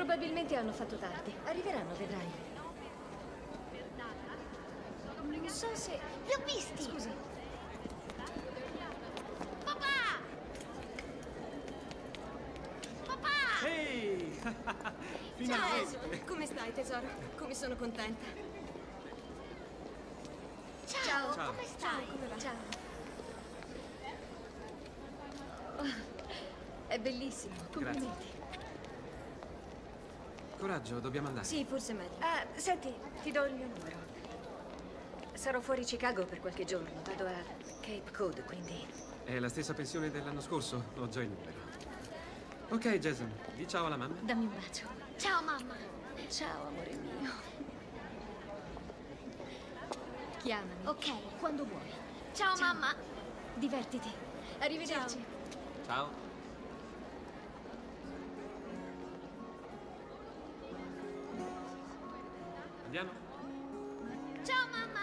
Probabilmente hanno fatto tardi. Arriveranno, vedrai. Non so se... Li ho visti! Scusi. Papà! Papà! Ehi! Finalmente! Come stai, tesoro? Come sono contenta. Ciao, Ciao. come stai? Come va? Ciao. Oh, è bellissimo. Complimenti. Coraggio, dobbiamo andare. Sì, forse è meglio. Ah, senti, ti do il mio numero. Sarò fuori Chicago per qualche giorno. Vado a Cape Cod, quindi... È la stessa pensione dell'anno scorso? Ho già il numero. Ok, Jason, di ciao alla mamma. Dammi un bacio. Ciao, mamma. Ciao, amore mio. Chiamami. Ok. Quando vuoi. Ciao, mamma. Divertiti. Arrivederci. Ciao. Andiamo? Ciao, mamma.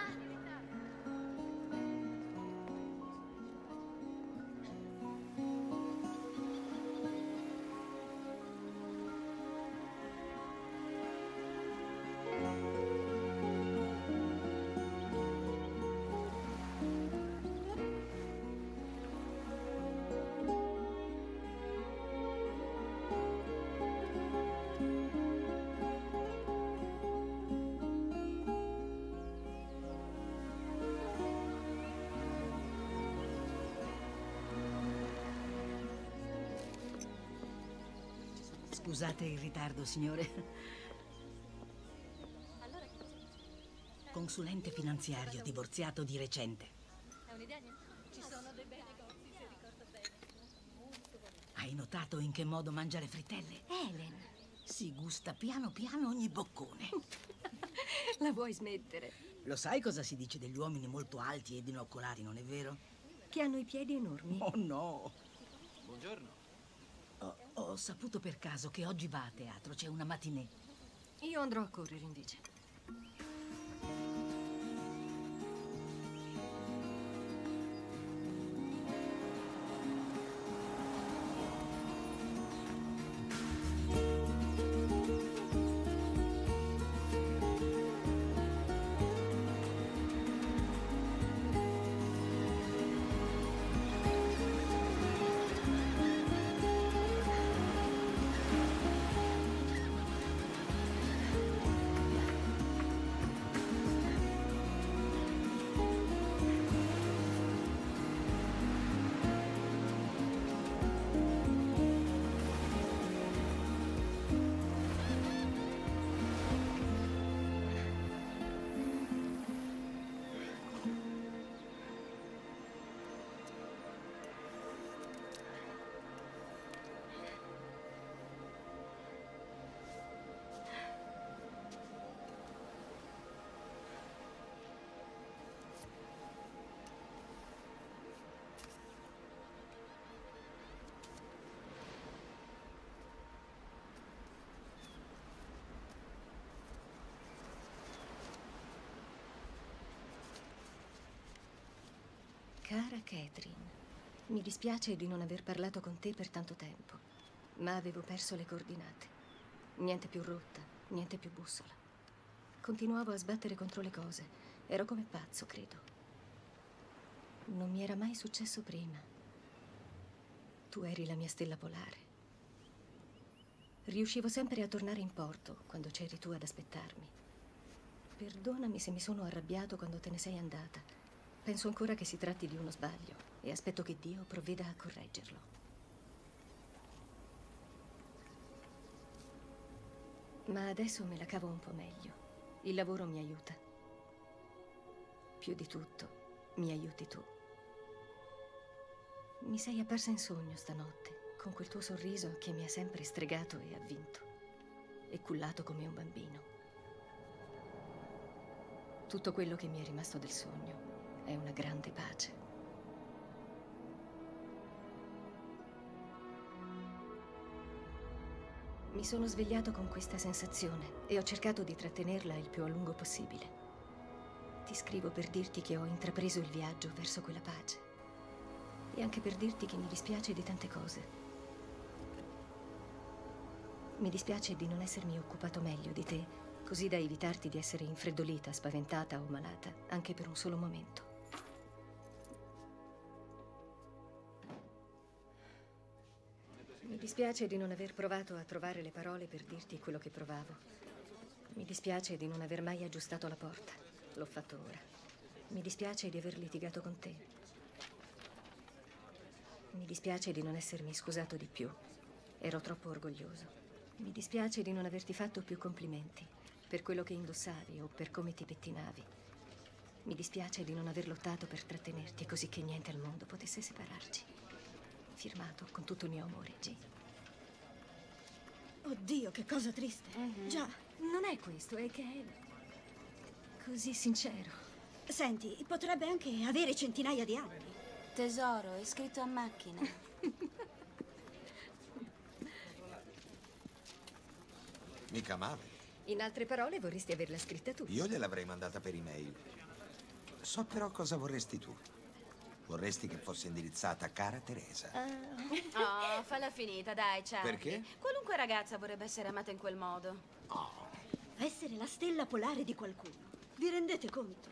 Scusate il ritardo, signore. Consulente finanziario, divorziato di recente. È un'idea, niente? Ci sono dei bei negozi, se ricordo bene. Molto bonito. Hai notato in che modo mangia le frittelle? Helen, Si gusta piano piano ogni boccone. la vuoi smettere? Lo sai cosa si dice degli uomini molto alti e binoccolati, non è vero? Che hanno i piedi enormi. Oh no! Buongiorno. Ho saputo per caso che oggi va a teatro, c'è una matinée. Io andrò a correre invece. Cara Catherine, mi dispiace di non aver parlato con te per tanto tempo, ma avevo perso le coordinate. Niente più rotta, niente più bussola. Continuavo a sbattere contro le cose. Ero come pazzo, credo. Non mi era mai successo prima. Tu eri la mia stella polare. Riuscivo sempre a tornare in porto quando c'eri tu ad aspettarmi. Perdonami se mi sono arrabbiato quando te ne sei andata. Penso ancora che si tratti di uno sbaglio e aspetto che Dio provveda a correggerlo. Ma adesso me la cavo un po' meglio. Il lavoro mi aiuta. Più di tutto, mi aiuti tu. Mi sei apparsa in sogno stanotte, con quel tuo sorriso che mi ha sempre stregato e avvinto, e cullato come un bambino. Tutto quello che mi è rimasto del sogno è una grande pace. Mi sono svegliato con questa sensazione e ho cercato di trattenerla il più a lungo possibile. Ti scrivo per dirti che ho intrapreso il viaggio verso quella pace e anche per dirti che mi dispiace di tante cose. Mi dispiace di non essermi occupato meglio di te, così da evitarti di essere infreddolita, spaventata o malata, anche per un solo momento. Mi dispiace di non aver provato a trovare le parole per dirti quello che provavo. Mi dispiace di non aver mai aggiustato la porta. L'ho fatto ora. Mi dispiace di aver litigato con te. Mi dispiace di non essermi scusato di più. Ero troppo orgoglioso. Mi dispiace di non averti fatto più complimenti per quello che indossavi o per come ti pettinavi. Mi dispiace di non aver lottato per trattenerti così che niente al mondo potesse separarci. Firmato con tutto il mio amore, G. Oddio, che cosa triste. Già. Non è questo, è che è così sincero. Senti, potrebbe anche avere centinaia di anni. Tesoro, è scritto a macchina. Mica male. In altre parole, vorresti averla scritta tu. Io gliel'avrei mandata per email. So però cosa vorresti tu. Vorresti che fosse indirizzata a cara Teresa. Oh, falla finita, dai, Charlie. Perché? Qualunque ragazza vorrebbe essere amata in quel modo. Oh, Essere la stella polare di qualcuno. Vi rendete conto?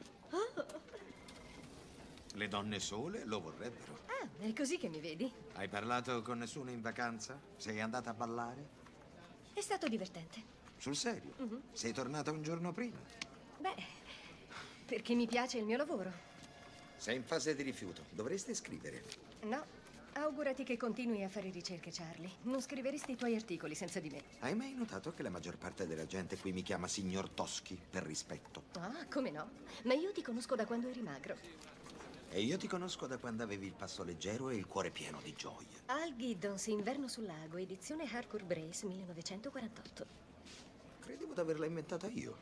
le donne sole lo vorrebbero. Ah, è così che mi vedi? Hai parlato con nessuno in vacanza? Sei andata a ballare? È stato divertente. Sul serio? Sei tornata un giorno prima? Beh, perché mi piace il mio lavoro. Sei in fase di rifiuto. Dovresti scrivere. No, augurati che continui a fare ricerche, Charlie. Non scriveresti i tuoi articoli senza di me. Hai mai notato che la maggior parte della gente qui mi chiama signor Toschi per rispetto? Ah, come no? Ma io ti conosco da quando eri magro. E io ti conosco da quando avevi il passo leggero e il cuore pieno di gioia. Al Giddons, Inverno sul lago, edizione Hardcore Brace, 1948. Credevo di averla inventata io.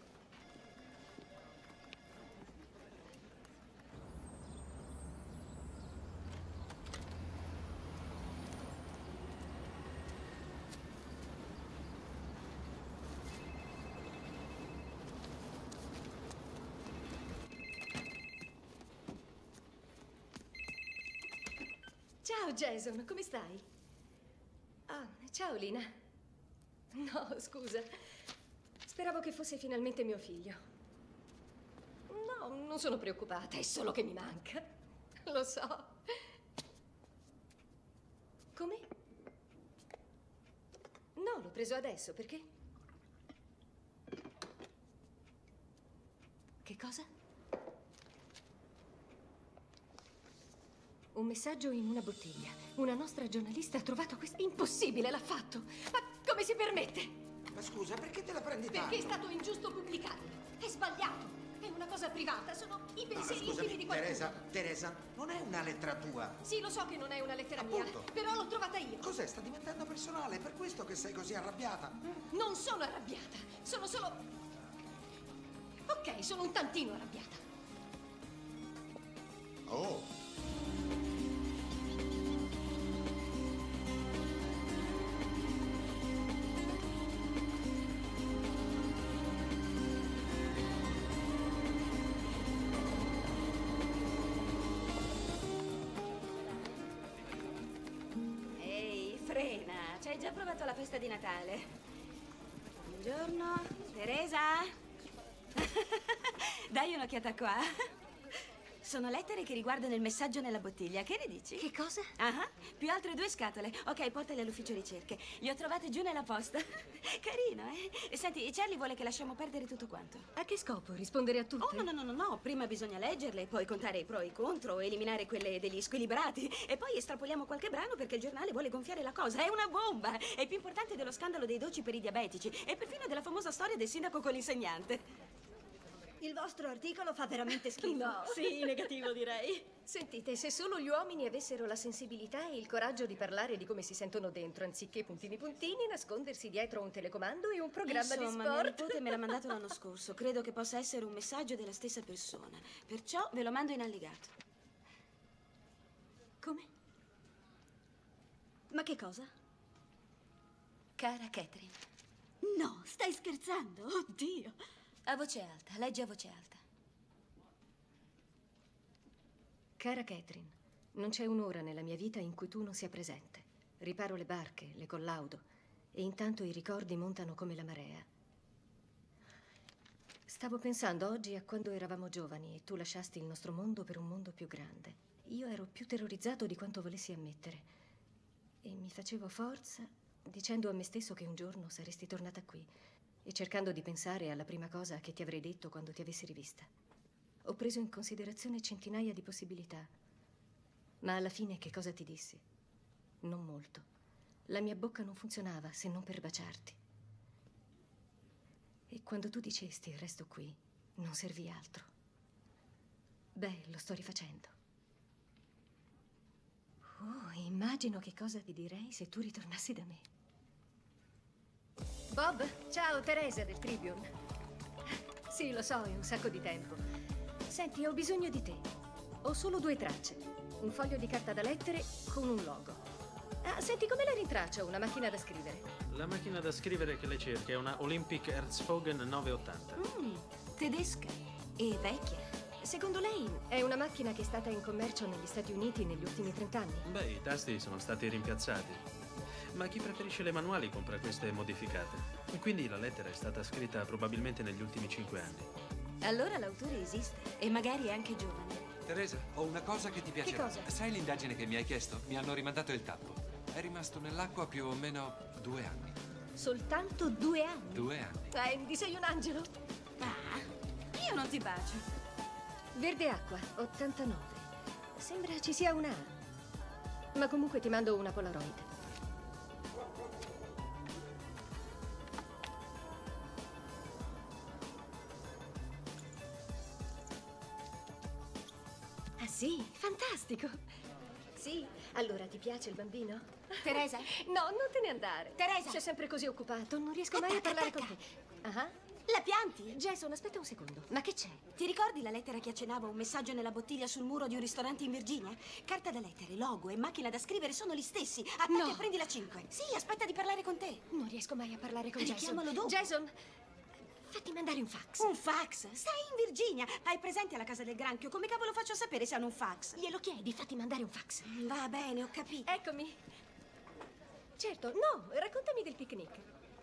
Ciao, Jason, come stai? Ah, ciao, Lina. No, scusa. Speravo che fosse finalmente mio figlio. No, non sono preoccupata, è solo che mi manca. Lo so. Come? No, l'ho preso adesso, perché? Che cosa? Un messaggio in una bottiglia. Una nostra giornalista ha trovato questo. Impossibile, l'ha fatto! Ma come si permette? Ma scusa, perché te la prendi tanto? Perché è stato ingiusto pubblicarlo. È sbagliato. È una cosa privata. Sono i pensieri intimi di qualcuno. Teresa, non è una lettera tua. Sì, lo so che non è una lettera Appunto. mia, però l'ho trovata io. Cos'è? Sta diventando personale, è per questo che sei così arrabbiata. Non sono arrabbiata. Sono solo... Ok, sono un tantino arrabbiata. Oh. Ehi, frena. Ci hai già provato la festa di Natale? Buongiorno. Teresa? Dai un'occhiata qua. Sono lettere che riguardano il messaggio nella bottiglia. Che ne dici? Che cosa? Ah, più altre 2 scatole. Ok, portale all'ufficio ricerche. Le ho trovate giù nella posta. Carino, eh? E senti, Charlie vuole che lasciamo perdere tutto quanto. A che scopo? Rispondere a tutte? Oh, no. Prima bisogna leggerle, poi contare i pro e i contro, eliminare quelle degli squilibrati. E poi estrapoliamo qualche brano perché il giornale vuole gonfiare la cosa. È una bomba! È più importante dello scandalo dei dolci per i diabetici e perfino della famosa storia del sindaco con l'insegnante. Il vostro articolo fa veramente schifo. No. Sì, negativo direi. Sentite, se solo gli uomini avessero la sensibilità e il coraggio di parlare di come si sentono dentro, anziché puntini puntini, nascondersi dietro un telecomando e un programma di Insomma, mio sport. nipote me l'ha mandato l'anno scorso. Credo che possa essere un messaggio della stessa persona. Perciò ve lo mando in allegato. Come? Ma che cosa? Cara Catherine. No, stai scherzando? Oddio. A voce alta, leggi a voce alta. Cara Catherine, non c'è un'ora nella mia vita in cui tu non sia presente. Riparo le barche, le collaudo. e intanto i ricordi montano come la marea. Stavo pensando oggi a quando eravamo giovani e tu lasciasti il nostro mondo per un mondo più grande. Io ero più terrorizzato di quanto volessi ammettere e mi facevo forza dicendo a me stesso che un giorno saresti tornata qui e cercando di pensare alla prima cosa che ti avrei detto quando ti avessi rivista. Ho preso in considerazione centinaia di possibilità, ma alla fine che cosa ti dissi? Non molto. La mia bocca non funzionava se non per baciarti. E quando tu dicesti resto qui, non servì altro. Beh, lo sto rifacendo. Oh, immagino che cosa ti direi se tu ritornassi da me. Bob, ciao, Teresa del Tribune. Sì, lo so, è un sacco di tempo. Senti, ho bisogno di te. Ho solo 2 tracce. Un foglio di carta da lettere con un logo. Ah, senti, come la rintraccio una macchina da scrivere? La macchina da scrivere che lei cerca è una Olympic Erzfogen 980. Tedesca e vecchia. Secondo lei È una macchina che è stata in commercio negli Stati Uniti negli ultimi 30 anni. Beh, i tasti sono stati rimpiazzati. Ma chi preferisce le manuali compra queste modificate. E quindi la lettera è stata scritta probabilmente negli ultimi 5 anni. allora l'autore esiste e magari è anche giovane. Teresa, ho una cosa che ti piacerà. cosa? Sai l'indagine che mi hai chiesto? Mi hanno rimandato il tappo. È rimasto nell'acqua più o meno 2 anni. Soltanto 2 anni? 2 anni. Andy, sei un angelo. Ah, io non ti bacio. Verde acqua, 89. Sembra ci sia una A. Ma comunque ti mando una Polaroid. Ah sì? Fantastico. Sì, allora ti piace il bambino? Teresa? No, non te ne andare. Teresa? Sei sempre così occupato, non riesco mai a parlare con te. Ah? La pianti? Jason, aspetta un secondo. Ma che c'è? Ti ricordi la lettera che accennava un messaggio nella bottiglia sul muro di un ristorante in Virginia? Carta da lettere, logo e macchina da scrivere sono gli stessi. Attacca No. e prendi la 5. Sì, aspetta di parlare con te. Non riesco mai a parlare con Jason. Richiamalo dopo. Jason, fatti mandare un fax. Un fax? Stai in Virginia. Hai presente alla casa del granchio? Come cavolo faccio a sapere se hanno un fax? Glielo chiedi, fatti mandare un fax. Va bene, ho capito. Eccomi. Certo, no, raccontami del picnic.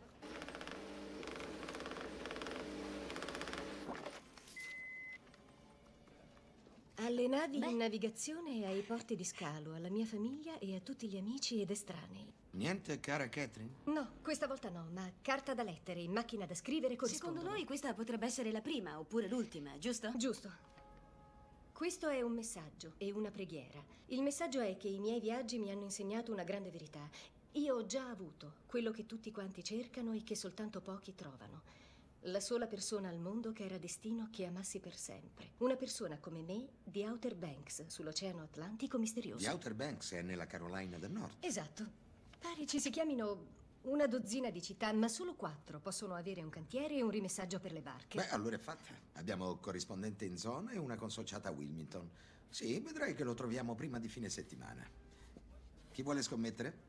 Alle navi in navigazione e ai porti di scalo, alla mia famiglia e a tutti gli amici ed estranei. Niente, cara Catherine? No, questa volta no, ma carta da lettere e macchina da scrivere corrispondono. Secondo noi questa potrebbe essere la prima oppure l'ultima, giusto? Giusto. Questo è un messaggio e una preghiera. Il messaggio è che i miei viaggi mi hanno insegnato una grande verità. Io ho già avuto quello che tutti quanti cercano e che soltanto pochi trovano. La sola persona al mondo che era destino che amassi per sempre. Una persona come me di Outer Banks, sull'Oceano Atlantico misterioso. The Outer Banks è nella Carolina del Nord. Esatto. Pare ci si chiamino una dozzina di città, ma solo 4 possono avere un cantiere e un rimessaggio per le barche. Beh, allora è fatta. Abbiamo corrispondente in zona e una consociata a Wilmington. Sì, vedrai che lo troviamo prima di fine settimana. Chi vuole scommettere?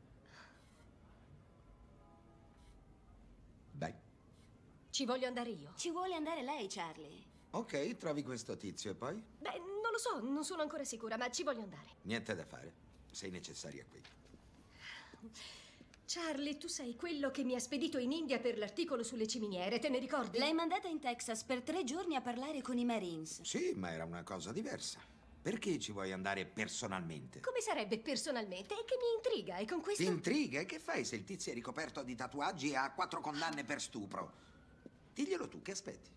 Dai. Ci voglio andare io. Ci vuole andare lei, Charlie. Ok, trovi questo tizio e poi? Beh, non lo so, non sono ancora sicura, ma ci voglio andare. Niente da fare. Sei necessaria qui. Charlie, tu sei quello che mi ha spedito in India per l'articolo sulle ciminiere, te ne ricordi? L'hai mandata in Texas per 3 giorni a parlare con i Marines. Sì, ma era una cosa diversa. Perché ci vuoi andare personalmente? Come sarebbe personalmente? È che mi intriga e con questo... Ti intriga? E che fai se il tizio è ricoperto di tatuaggi e ha 4 condanne per stupro? Diglielo tu, che aspetti?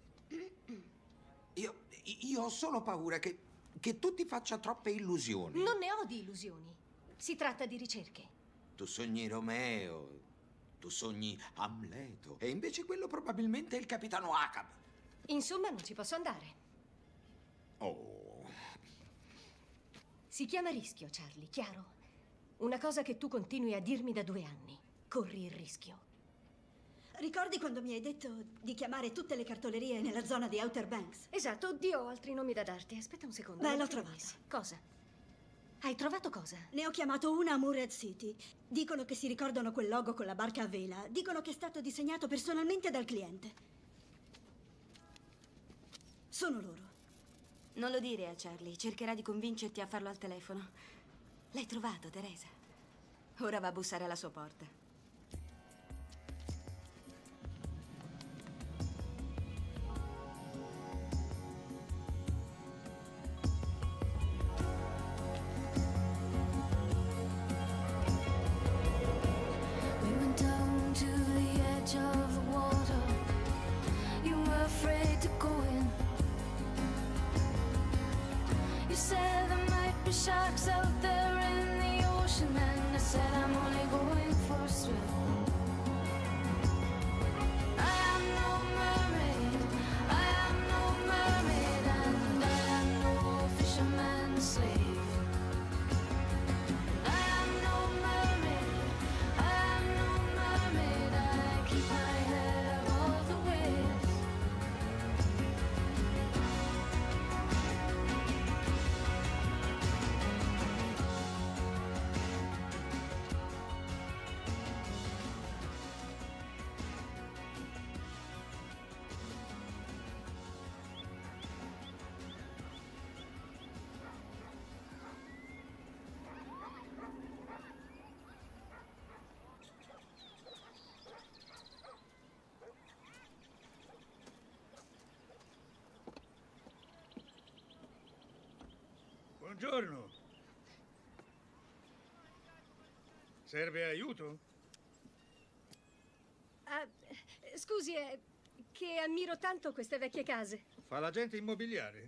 Io ho solo paura che tu ti faccia troppe illusioni. Non ne ho di illusioni. Si tratta di ricerche. Tu sogni Romeo, tu sogni Amleto, e invece quello probabilmente è il capitano Acab. Insomma, non ci posso andare. Oh. Si chiama rischio, Charlie, chiaro? Una cosa che tu continui a dirmi da 2 anni. Corri il rischio. Ricordi quando mi hai detto di chiamare tutte le cartolerie nella zona di Outer Banks? Esatto, oddio, ho altri nomi da darti. Aspetta un secondo. Beh, non l'ho ti ho trovato. messi. Cosa? Hai trovato cosa? Ne ho chiamato una a Murred City. Dicono che si ricordano quel logo con la barca a vela. Dicono che è stato disegnato personalmente dal cliente. Sono loro. Non lo dire a Charlie, cercherà di convincerti a farlo al telefono. L'hai trovato, Teresa. Ora va a bussare alla sua porta. Buongiorno. Serve aiuto? Ah, scusi, è che ammiro tanto queste vecchie case. Fa l'agente immobiliare?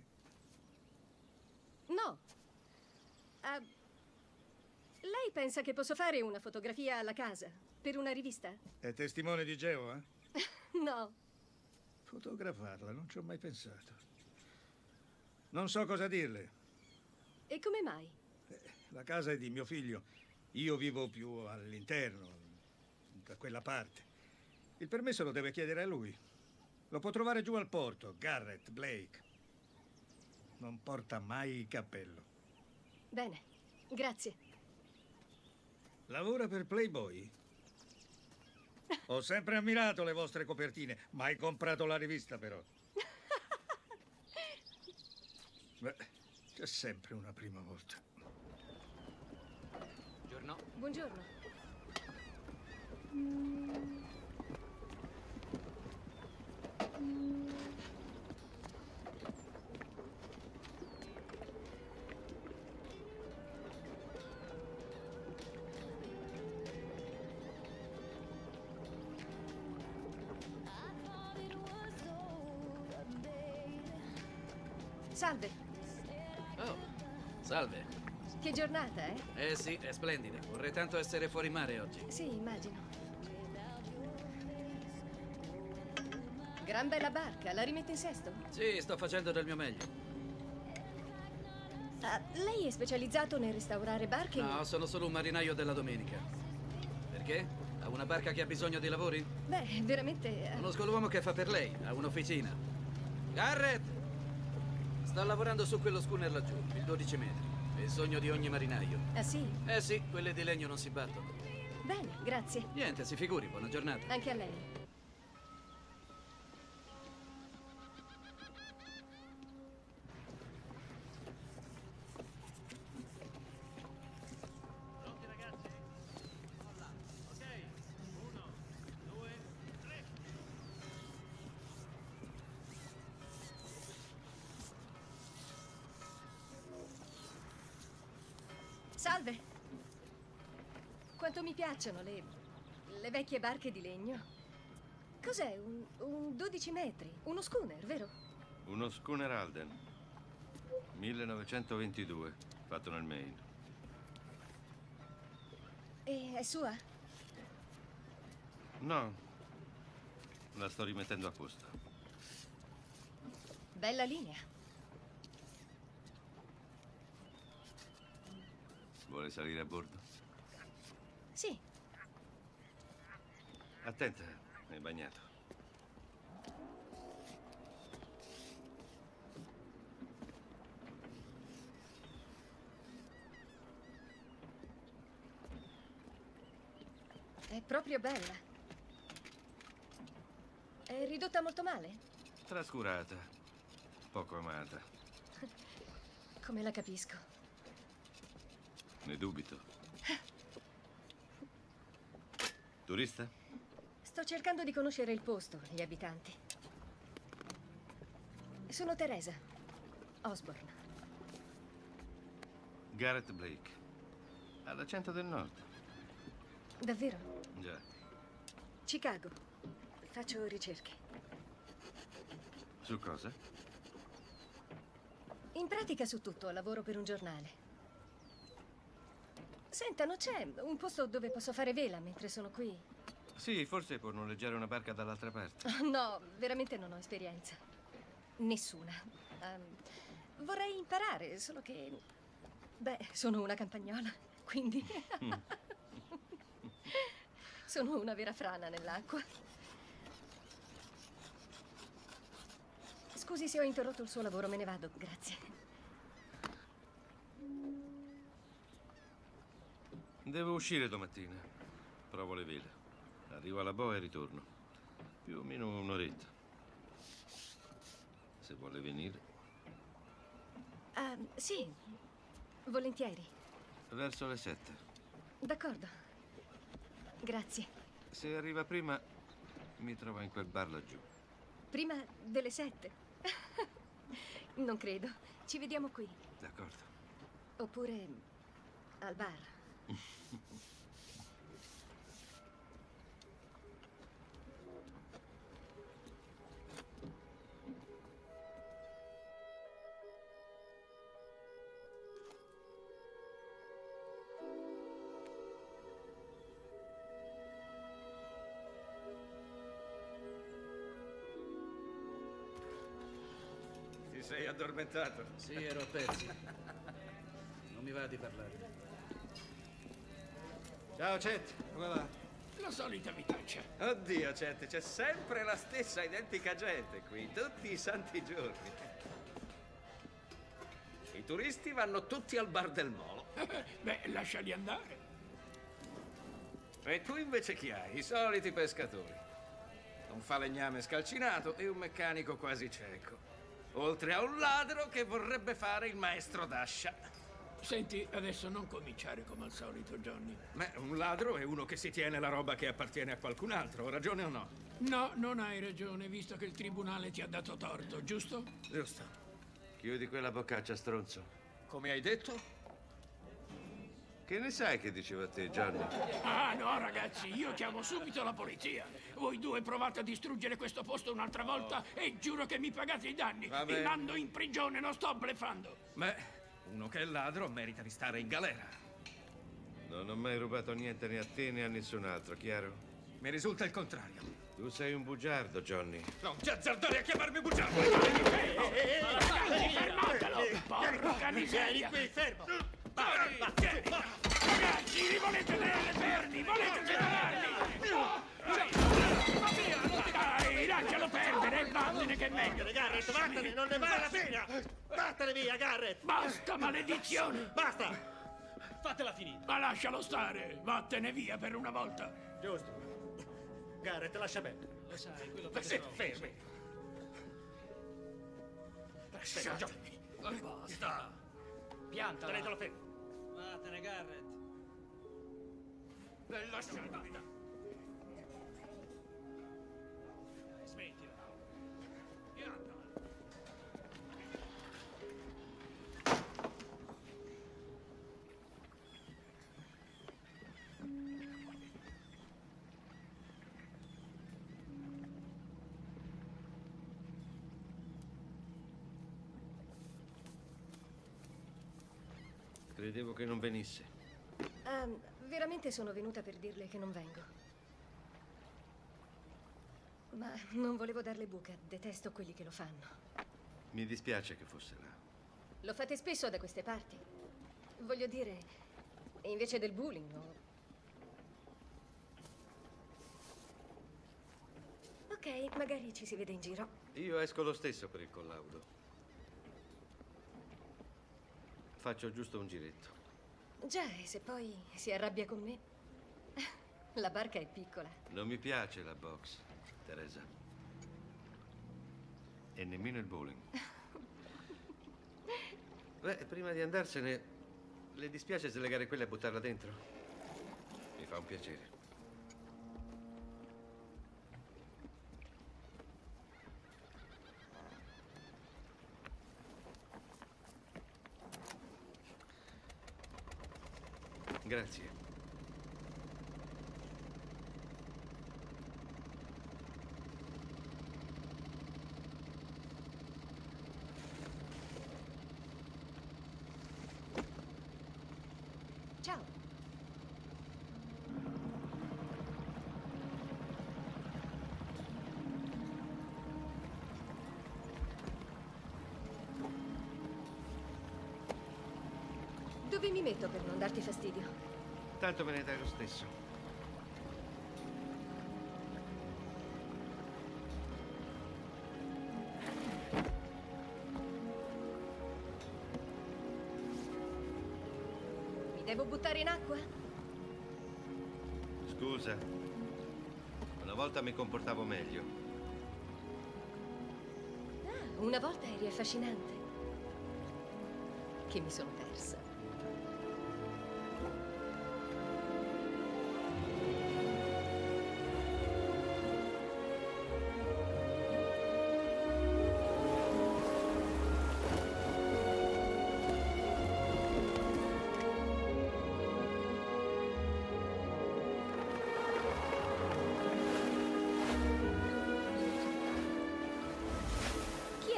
No. Ah, lei pensa che posso fare una fotografia alla casa per una rivista? È testimone di Geova? No. Fotografarla, non ci ho mai pensato. Non so cosa dirle. E come mai? La casa è di mio figlio. Io vivo più all'interno, da quella parte. Il permesso lo deve chiedere a lui. Lo può trovare giù al porto, Garrett Blake. Non porta mai cappello. Bene, grazie. Lavora per Playboy? Ho sempre ammirato le vostre copertine, mai comprato la rivista però. Beh, c'è sempre una prima volta. Buongiorno. Buongiorno. Salve. Oh, salve. Che giornata, eh? Eh sì, è splendida. Vorrei tanto essere fuori mare oggi. Sì, immagino. Gran bella barca, la rimetto in sesto? Sì, sto facendo del mio meglio. Ah, lei è specializzato nel restaurare barche? No, sono solo un marinaio della domenica. Perché? Ha una barca che ha bisogno di lavori? Beh, veramente... Conosco l'uomo che fa per lei, ha un'officina. Garrett! Sto lavorando su quello schooner laggiù, il 12 metri. È il sogno di ogni marinaio. Ah, sì? Eh sì, quelle di legno non si battono. Bene, grazie. Niente, si figuri, buona giornata. Anche a lei. Pronti ragazzi? Ok, 1, 2, 3. Salve. Quanto mi piacciono le vecchie barche di legno. Cos'è? Un 12 metri? Uno schooner, vero? Uno schooner Alden. 1922, fatto nel Maine. E è sua? No, la sto rimettendo a posto. Bella linea. Vuole salire a bordo? Sì. Attenta, è bagnato. È proprio bella. È ridotta molto male? Trascurata, poco amata. Come la capisco. Ne dubito. Turista? Sto cercando di conoscere il posto, gli abitanti. Sono Teresa Osborne. Garrett Blake. All'accento del nord. Davvero? Già. Chicago. Faccio ricerche. Su cosa? In pratica su tutto, lavoro per un giornale. Senta, non c'è un posto dove posso fare vela mentre sono qui? Sì, forse può noleggiare una barca dall'altra parte. Oh, no, veramente non ho esperienza. Nessuna. Vorrei imparare, solo che... Beh, sono una campagnola, quindi... Sono una vera frana nell'acqua. Scusi se ho interrotto il suo lavoro, me ne vado, grazie. Devo uscire domattina. Provo le vele. Arrivo alla boa e ritorno. Più o meno un'oretta. Se vuole venire. Sì, volentieri. Verso le 7. D'accordo. Grazie. Se arriva prima, mi trova in quel bar laggiù. Prima delle 7. Non credo. Ci vediamo qui. D'accordo. Oppure al bar. Ti sei addormentato? Sì, ero a pezzi. Non mi va di parlare. Ciao, Chet. Come va? La solita vitaccia. Oddio, Chet, c'è sempre la stessa identica gente qui, tutti i santi giorni. I turisti vanno tutti al bar del Molo. Beh, lasciali andare. E tu invece chi hai? I soliti pescatori. Un falegname scalcinato e un meccanico quasi cieco. Oltre a un ladro che vorrebbe fare il maestro d'ascia. Senti, adesso non cominciare come al solito, Johnny. Beh, un ladro è uno che si tiene la roba che appartiene a qualcun altro, ho ragione o no? No, non hai ragione, visto che il tribunale ti ha dato torto, giusto? Giusto. Chiudi quella boccaccia, stronzo. Come hai detto? Che ne sai che diceva te, Johnny? Ah, no, ragazzi, io chiamo subito la polizia. Voi due provate a distruggere questo posto un'altra volta e giuro che mi pagate i danni. Vabbè. Vi mando in prigione, non sto bleffando. Beh, uno che è ladro merita di stare in galera. Non ho mai rubato niente né a te né a nessun altro, chiaro? Mi risulta il contrario. Tu sei un bugiardo, Johnny. Non ti azzardare a chiamarmi bugiardo! Ragazzi, fermatelo! Porca miseria! Vieni qui, fermo! Ragazzi, li volete tenere fermi! Volete separarli! Dai, lascialo perdere! Vattene che è meglio! Garrett, vattene! Non ne vale la pena! Vattene via, Garrett! Basta, maledizione! Basta! Fatela finire! Ma lascialo stare! Vattene via per una volta! Giusto. Garrett, lascia perdere. Lo sai, quello Fermi! Lasciatemi! Basta! Piantala! Tenetelo fermo! Vattene, Garrett! Lasciatemi! Smettila! Piantala! Credevo che non venisse. Veramente sono venuta per dirle che non vengo. Ma non volevo darle buca. Detesto quelli che lo fanno. Mi dispiace che fosse là. Lo fate spesso da queste parti. Voglio dire, invece del bullying, no? Ok, magari ci si vede in giro. Io esco lo stesso per il collaudo. Faccio giusto un giretto. Già, e se poi si arrabbia con me? La barca è piccola. Non mi piace la box, Teresa. E nemmeno il bowling. Beh, prima di andarsene, le dispiace slegare quella e buttarla dentro? Mi fa un piacere. Grazie. Ciao. Dove mi metto per non darti fastidio? Tanto me ne dai lo stesso. Mi devo buttare in acqua? Scusa. Una volta mi comportavo meglio. Ah, una volta eri affascinante. Che mi sono persa.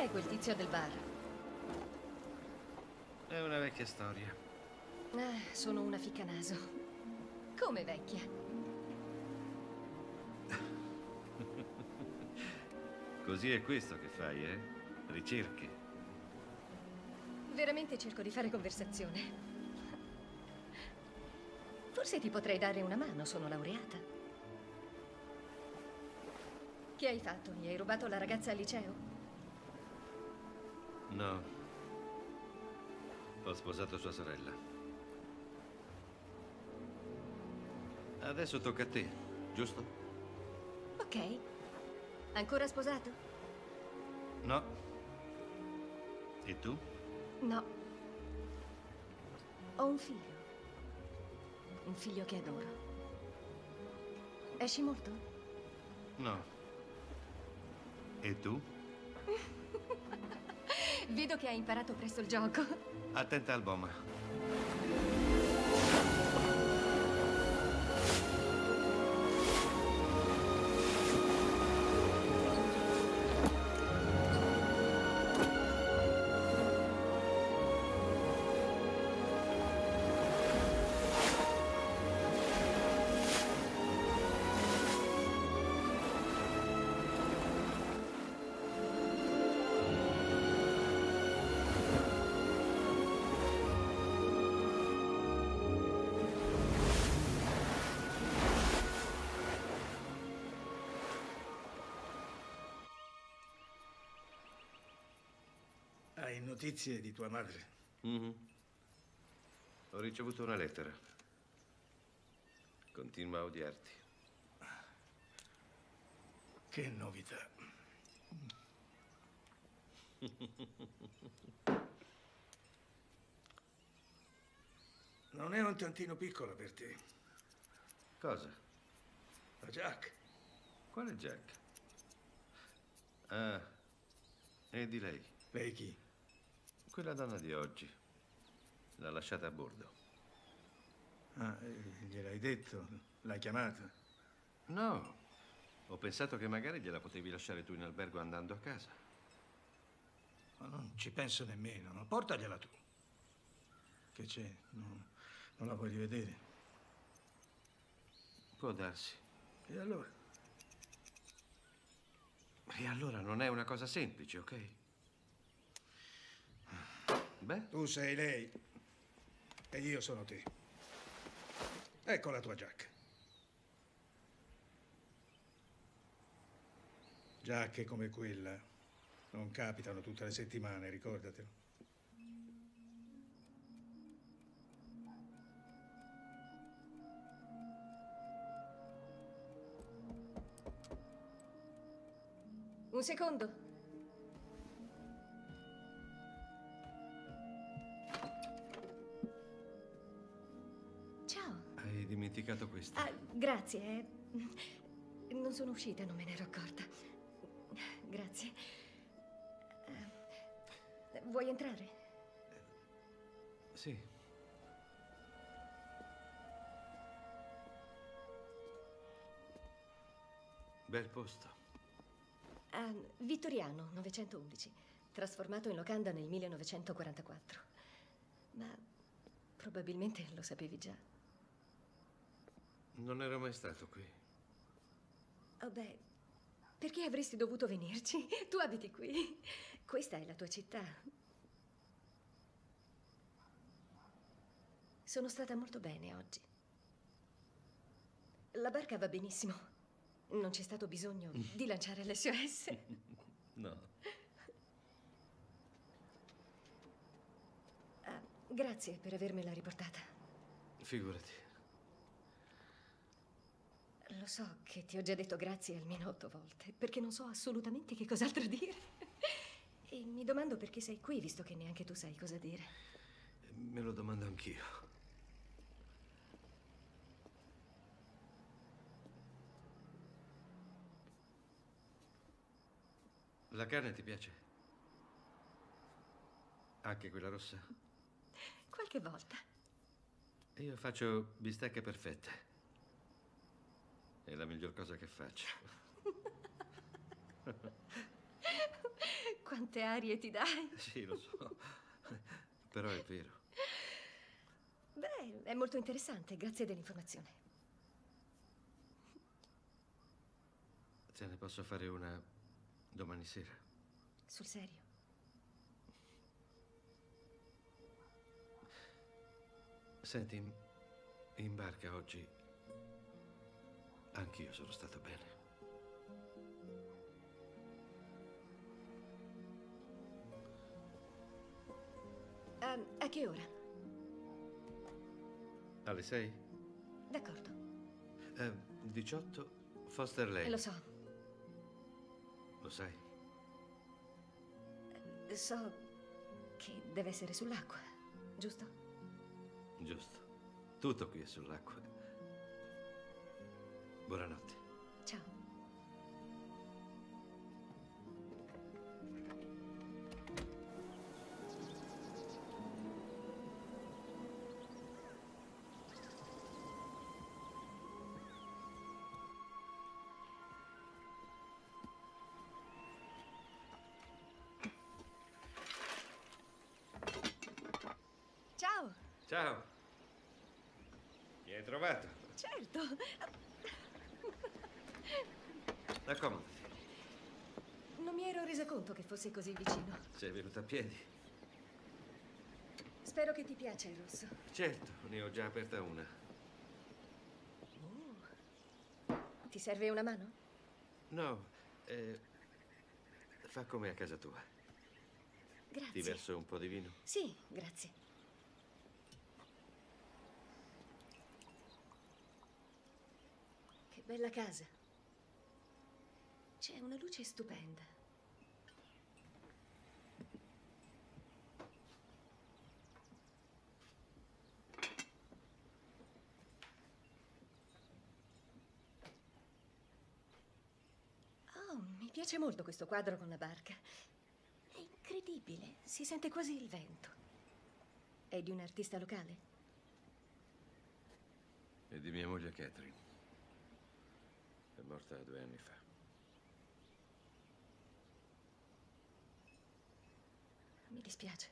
è quel tizio del bar? È una vecchia storia. Sono una ficcanaso. Come vecchia? Così è questo che fai, eh? Ricerche. Veramente cerco di fare conversazione. Forse ti potrei dare una mano, sono laureata. Che hai fatto? Gli hai rubato la ragazza al liceo? No. Ho sposato sua sorella. Adesso tocca a te, giusto? Ok. Ancora sposato? No. E tu? No. Ho un figlio. Un figlio che adoro. Esci molto? No. E tu? Vedo che hai imparato presto il gioco. Attenta al boma. Hai notizie di tua madre? Ho ricevuto una lettera. Continua a odiarti. Che novità. Non è un tantino piccola per te? Cosa? La Jack. Quale Jack? Ah, è di lei. Lei chi? Quella donna di oggi. L'ha lasciata a bordo. Ah, gliel'hai detto? L'hai chiamata? No. Ho pensato che magari gliela potevi lasciare tu in albergo andando a casa. Ma non ci penso nemmeno. No? Portagliela tu. Che c'è? Non la vuoi rivedere? Può darsi. E allora? E allora non è una cosa semplice, ok? Beh? Tu sei lei e io sono te. Ecco la tua giacca. Giacche come quella non capitano tutte le settimane, ricordatelo. Un secondo. Ciao. Hai dimenticato questo? Ah, grazie. Non sono uscita, non me ne ero accorta. Grazie. Vuoi entrare? Sì. Bel posto. Vittoriano, 911. Trasformato in locanda nel 1944. Ma probabilmente lo sapevi già. Non ero mai stato qui. Oh beh, perché avresti dovuto venirci? Tu abiti qui. Questa è la tua città. Sono stata molto bene oggi. La barca va benissimo. Non c'è stato bisogno di lanciare l'SOS. No. Grazie per avermela riportata. Figurati. Lo so che ti ho già detto grazie almeno 8 volte, perché non so assolutamente che cos'altro dire. E mi domando perché sei qui, visto che neanche tu sai cosa dire. Me lo domando anch'io. La carne ti piace? Anche quella rossa? Qualche volta. Io faccio bistecche perfette. È la miglior cosa che faccio. Quante arie ti dai? Sì, lo so. Però è vero. Beh, è molto interessante, grazie dell'informazione. Te ne posso fare una domani sera? Sul serio? Senti, in barca oggi anch'io sono stato bene. A che ora? Alle 6? D'accordo. 18 Foster Lane. Lo so. Lo sai? So che deve essere sull'acqua, giusto? Giusto. Tutto qui è sull'acqua. Buonanotte. Ciao. Ciao. Ciao. Mi hai trovato? Certo. Accomodati. Non mi ero resa conto che fosse così vicino. Sei venuta a piedi? Spero che ti piaccia il rosso. Certo, ne ho già aperta una. Ti serve una mano? No, fa come a casa tua. Grazie. Ti verso un po' di vino? Sì, grazie. Che bella casa. C'è una luce stupenda. Oh, mi piace molto questo quadro con la barca. È incredibile, si sente quasi il vento. È di un artista locale? È di mia moglie Catherine. È morta 2 anni fa. Mi dispiace.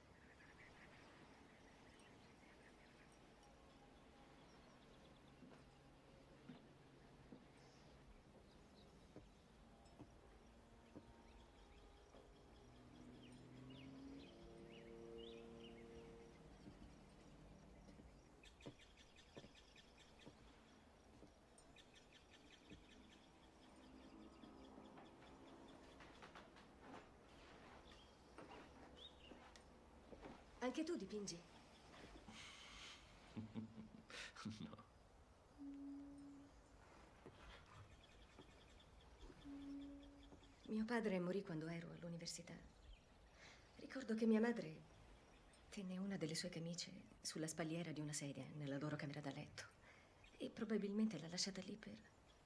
Anche tu dipingi? No. Mio padre morì quando ero all'università. Ricordo che mia madre tenne una delle sue camicie sulla spalliera di una sedia nella loro camera da letto e probabilmente l'ha lasciata lì per...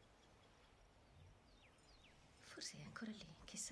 Forse è ancora lì, chissà.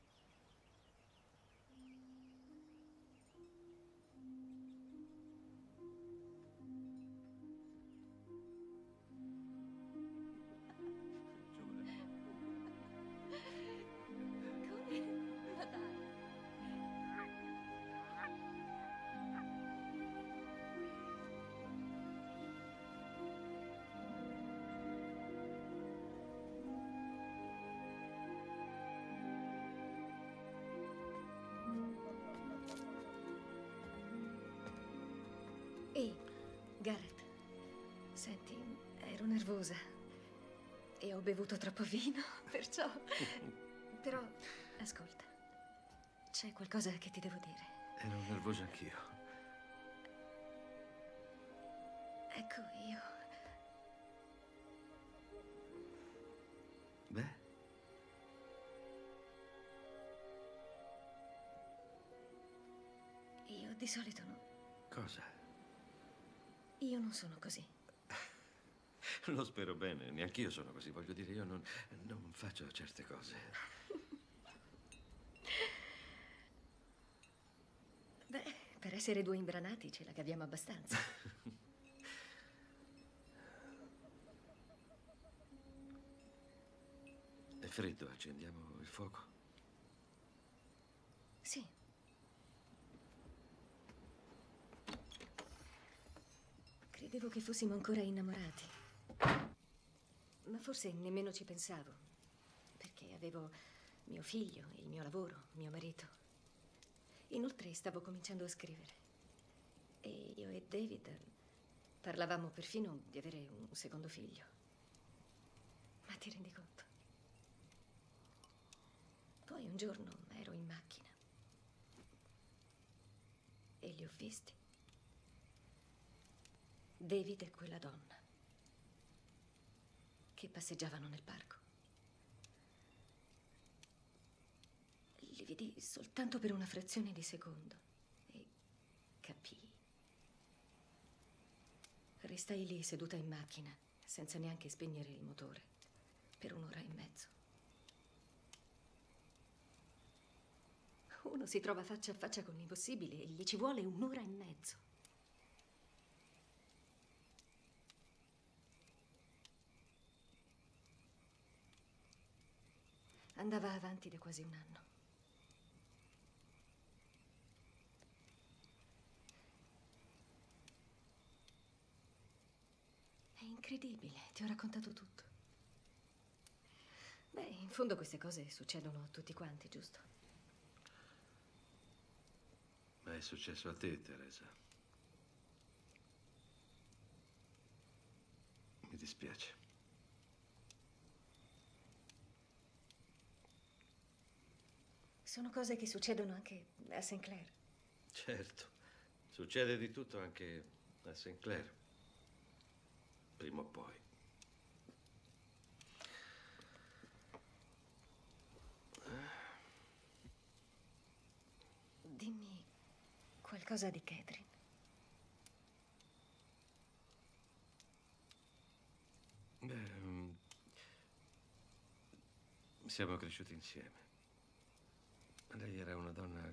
Ehi, Garrett, senti, ero nervosa e ho bevuto troppo vino, perciò... Però, ascolta, c'è qualcosa che ti devo dire. Ero nervoso anch'io. Ecco, io... Beh? Io di solito no. Cosa? Io non sono così. Lo spero bene, neanch'io sono così. Voglio dire, io non faccio certe cose. Beh, per essere 2 imbranati ce la caviamo abbastanza. È freddo, accendiamo il fuoco. Sì. Credevo che fossimo ancora innamorati. Ma forse nemmeno ci pensavo. Perché avevo mio figlio, il mio lavoro, mio marito. Inoltre stavo cominciando a scrivere. E io e David parlavamo perfino di avere un secondo figlio. Ma ti rendi conto? Poi un giorno ero in macchina e li ho visti. David e quella donna che passeggiavano nel parco. Li vidi soltanto per una frazione di secondo e capii. Restai lì seduta in macchina senza neanche spegnere il motore per un'ora e mezzo. Uno si trova faccia a faccia con l'impossibile e gli ci vuole un'ora e mezzo. Andava avanti da quasi un anno. È incredibile, ti ho raccontato tutto. Beh, in fondo queste cose succedono a tutti quanti, giusto? Ma è successo a te, Teresa. Mi dispiace. Sono cose che succedono anche a Sinclair. Certo, succede di tutto anche a Sinclair. Prima o poi. Dimmi qualcosa di Catherine. Siamo cresciuti insieme. Lei era una donna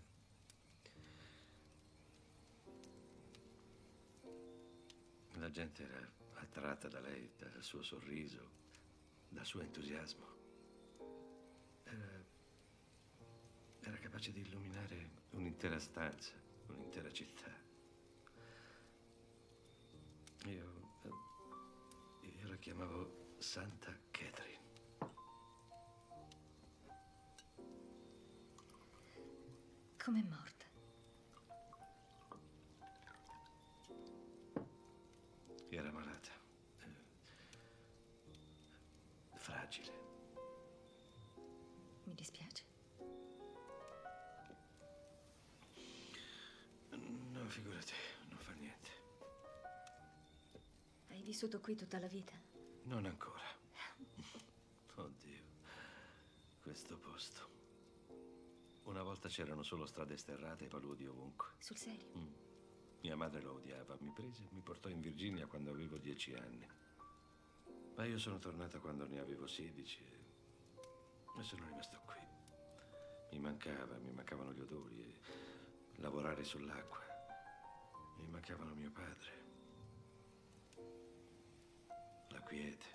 la gente era attratta da lei, dal suo sorriso, dal suo entusiasmo. Era capace di illuminare un'intera stanza, un'intera città. Io la chiamavo Santa Catherine. Com'è morta? Era malata. Fragile. Mi dispiace. No, figurati, non fa niente. Hai vissuto qui tutta la vita? Non ancora. Oddio, questo posto. Una volta c'erano solo strade sterrate e paludi ovunque. Sul serio? Mia madre lo odiava. Mi prese e mi portò in Virginia quando avevo 10 anni. Ma io sono tornata quando ne avevo 16 e sono rimasto qui. Mi mancavano gli odori e lavorare sull'acqua. Mi mancavano mio padre. La quiete.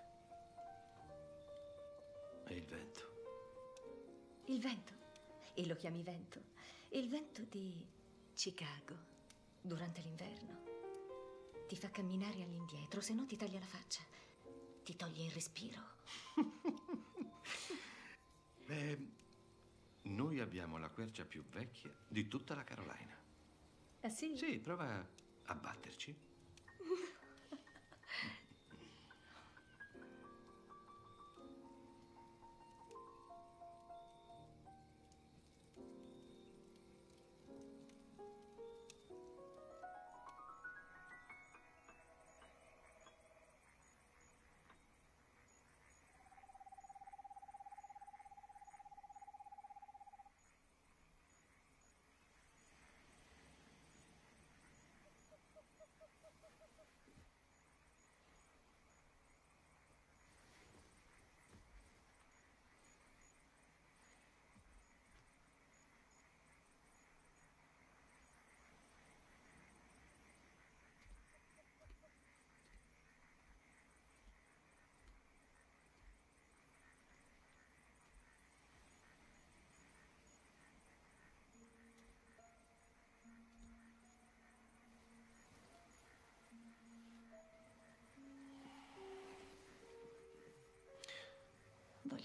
E il vento. Il vento? E lo chiami vento? Il vento di Chicago, durante l'inverno. Ti fa camminare all'indietro, se no ti taglia la faccia. Ti toglie il respiro. Beh, noi abbiamo la quercia più vecchia di tutta la Carolina. Ah, sì? Sì, prova a batterci.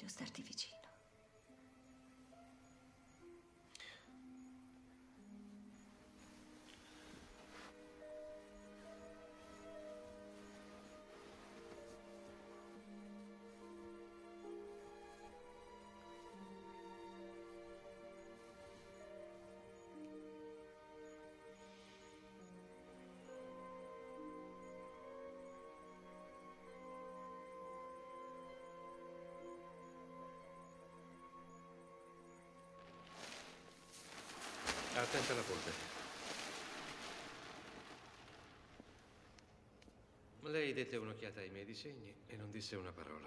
Voglio starti vicino. Attenta alla polvere. Lei dette un'occhiata ai miei disegni e non disse una parola.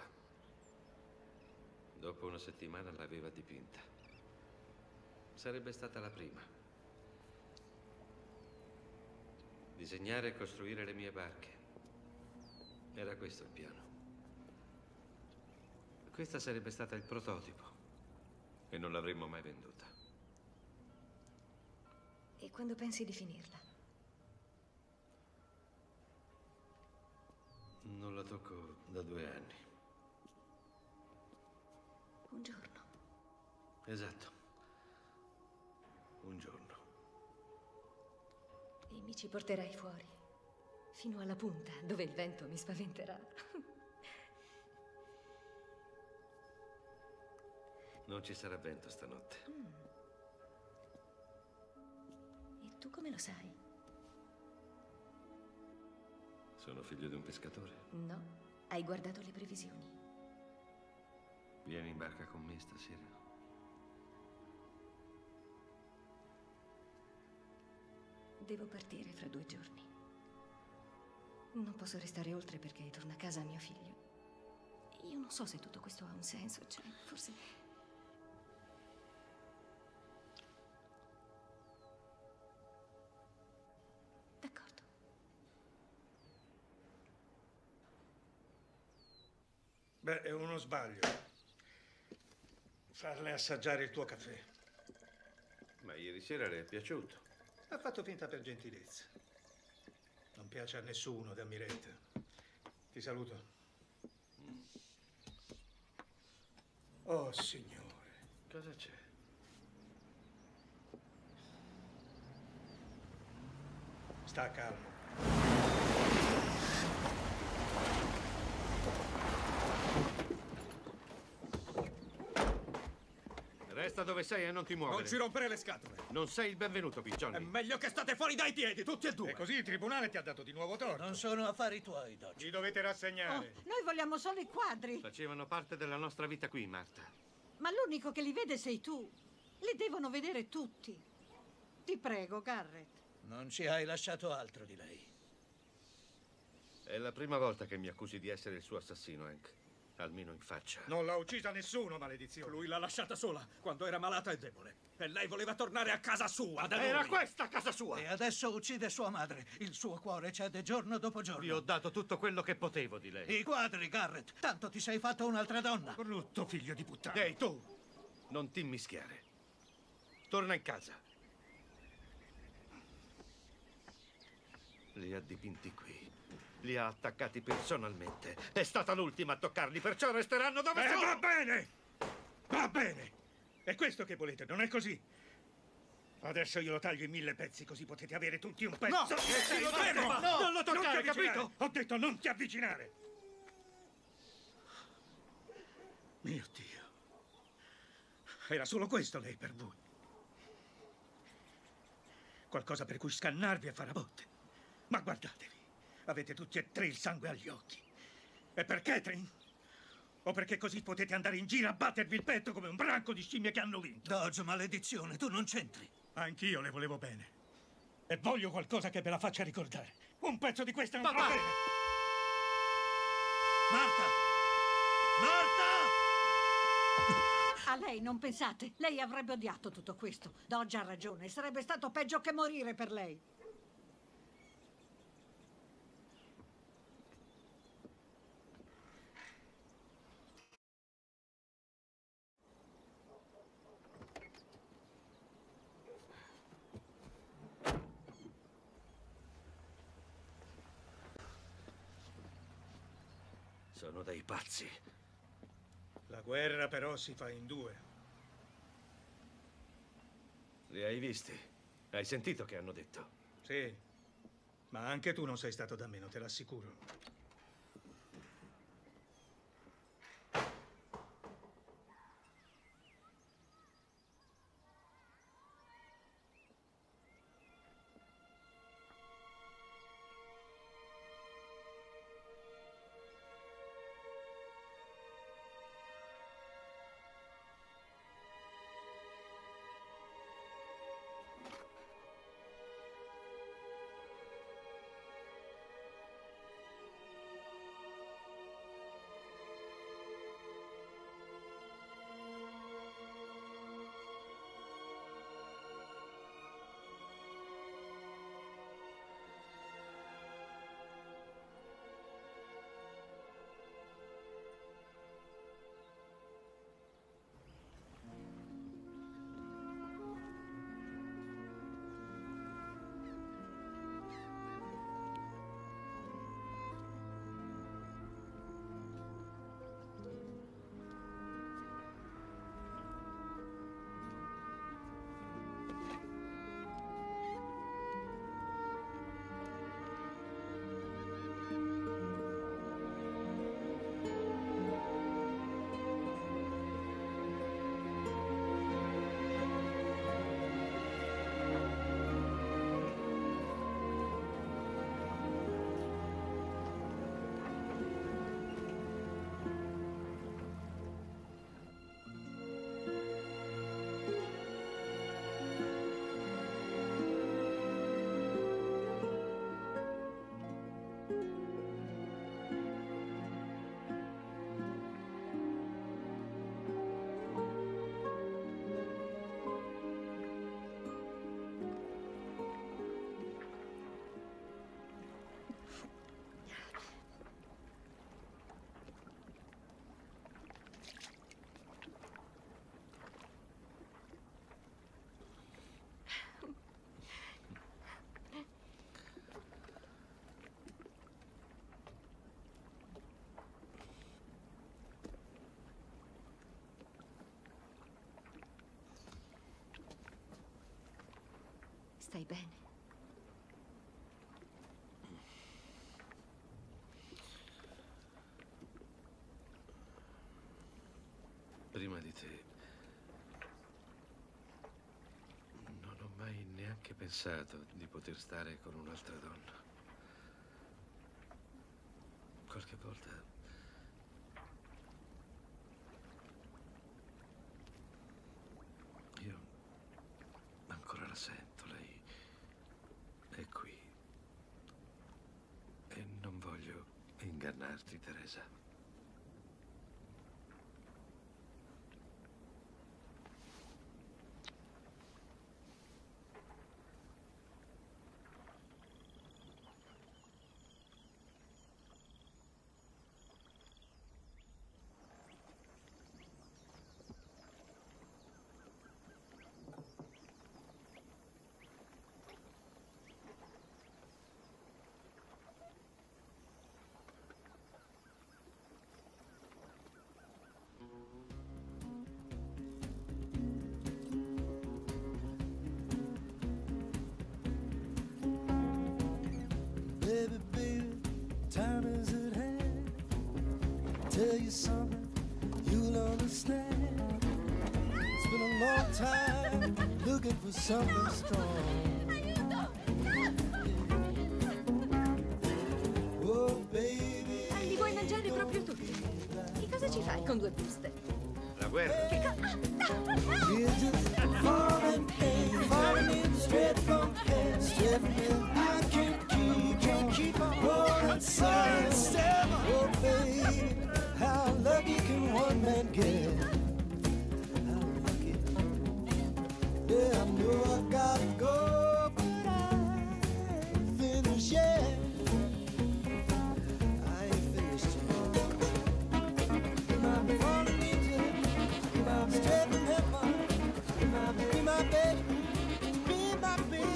Dopo una settimana l'aveva dipinta. Sarebbe stata la prima. Disegnare e costruire le mie barche. Era questo il piano. Questa sarebbe stata il prototipo e non l'avremmo mai venduta. E quando pensi di finirla? Non la tocco da 2 anni. Un giorno. Esatto. Un giorno. E mi ci porterai fuori, fino alla punta, dove il vento mi spaventerà. Non ci sarà vento stanotte. E tu come lo sai? Sono figlio di un pescatore. No, hai guardato le previsioni. Vieni in barca con me stasera. Devo partire fra 2 giorni. Non posso restare oltre perché torna a casa mio figlio. Io non so se tutto questo ha un senso, cioè, forse... D'accordo. Beh, è uno sbaglio. Farle assaggiare il tuo caffè. Ma ieri sera le è piaciuto. Ha fatto finta per gentilezza. Non piace a nessuno, dammi retta. Ti saluto. Oh, signore. Cosa c'è? Sta calmo. Resta dove sei e non ti muovere. Non ci rompere le scatole. Non sei il benvenuto, È Piccioni. meglio che state fuori dai piedi, tutti e due. E così il tribunale ti ha dato di nuovo torto. Non sono affari tuoi, Dodge. Ci dovete rassegnare. Noi vogliamo solo i quadri. Facevano parte della nostra vita qui, Marta. Ma l'unico che li vede sei tu. Li devono vedere tutti. Ti prego, Garrett. Non ci hai lasciato altro di lei. È la prima volta che mi accusi di essere il suo assassino, Hank. Almeno in faccia. Non l'ha uccisa nessuno, maledizione. Lui l'ha lasciata sola quando era malata e debole. E lei voleva tornare a casa sua, da Era noi. questa casa sua! E adesso uccide sua madre. Il suo cuore cede giorno dopo giorno. Vi ho dato tutto quello che potevo di lei. I quadri, Garrett. Tanto ti sei fatto un'altra donna. Brutto figlio di puttana. Ehi, tu! Non ti immischiare. Torna in casa. Li ha dipinti qui. Li ha attaccati personalmente. È stata l'ultima a toccarli, perciò resteranno dove sono! Va bene! Va bene! È questo che volete, non è così? Adesso io lo taglio in 1000 pezzi, così potete avere tutti un pezzo. No! Sei No! fermo! No! Non lo toccare, ti avvicinare. capito? Ho detto non ti avvicinare! Mio Dio. Era solo questo lei per voi. Qualcosa per cui scannarvi e fare a botte. Ma guardatevi. Avete tutti e 3 il sangue agli occhi. E per Catherine? O perché così potete andare in giro a battervi il petto come un branco di scimmie che hanno vinto? Dodge, maledizione, tu non c'entri. Anch'io le volevo bene. E voglio qualcosa che ve la faccia ricordare. Un pezzo di questa non va Papà! bene. Marta! Marta! A lei non pensate. Lei avrebbe odiato tutto questo. Dodge ha ragione. Sarebbe stato peggio che morire per lei. Sono dei pazzi. La guerra però si fa in due. Li hai visti? Hai sentito che hanno detto? Sì, ma anche tu non sei stato da meno, te l'assicuro. Stai bene? Prima di te non ho mai neanche pensato di poter stare con un'altra donna. Qualche volta io ancora la sento, lei è qui e non voglio ingannarti, Teresa. Baby, baby, time is at hand. Tell you something you'll understand. It's been a long time looking for something strong. Oh, baby. Li vuoi mangiare proprio tutti? Che cosa ci fai con 2 buste? La guerra. Che cosa? We're just falling in straight from hell. Straight from hell. I can't keep on rolling step. Oh, baby, how lucky can one man get? How lucky. Yeah, I know I gotta go, but I ain't finished yet. I ain't finished yet. I'm falling into straight from heaven. Be my baby, be my baby.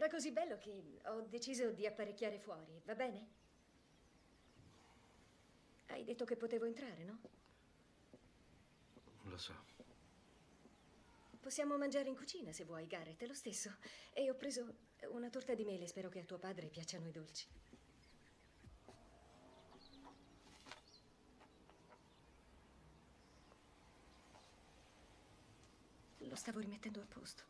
Era così bello che ho deciso di apparecchiare fuori, va bene? Hai detto che potevo entrare, no? Lo so. Possiamo mangiare in cucina se vuoi, Garrett, è lo stesso. E ho preso una torta di mele, spero che a tuo padre piacciono i dolci. Lo stavo rimettendo a posto.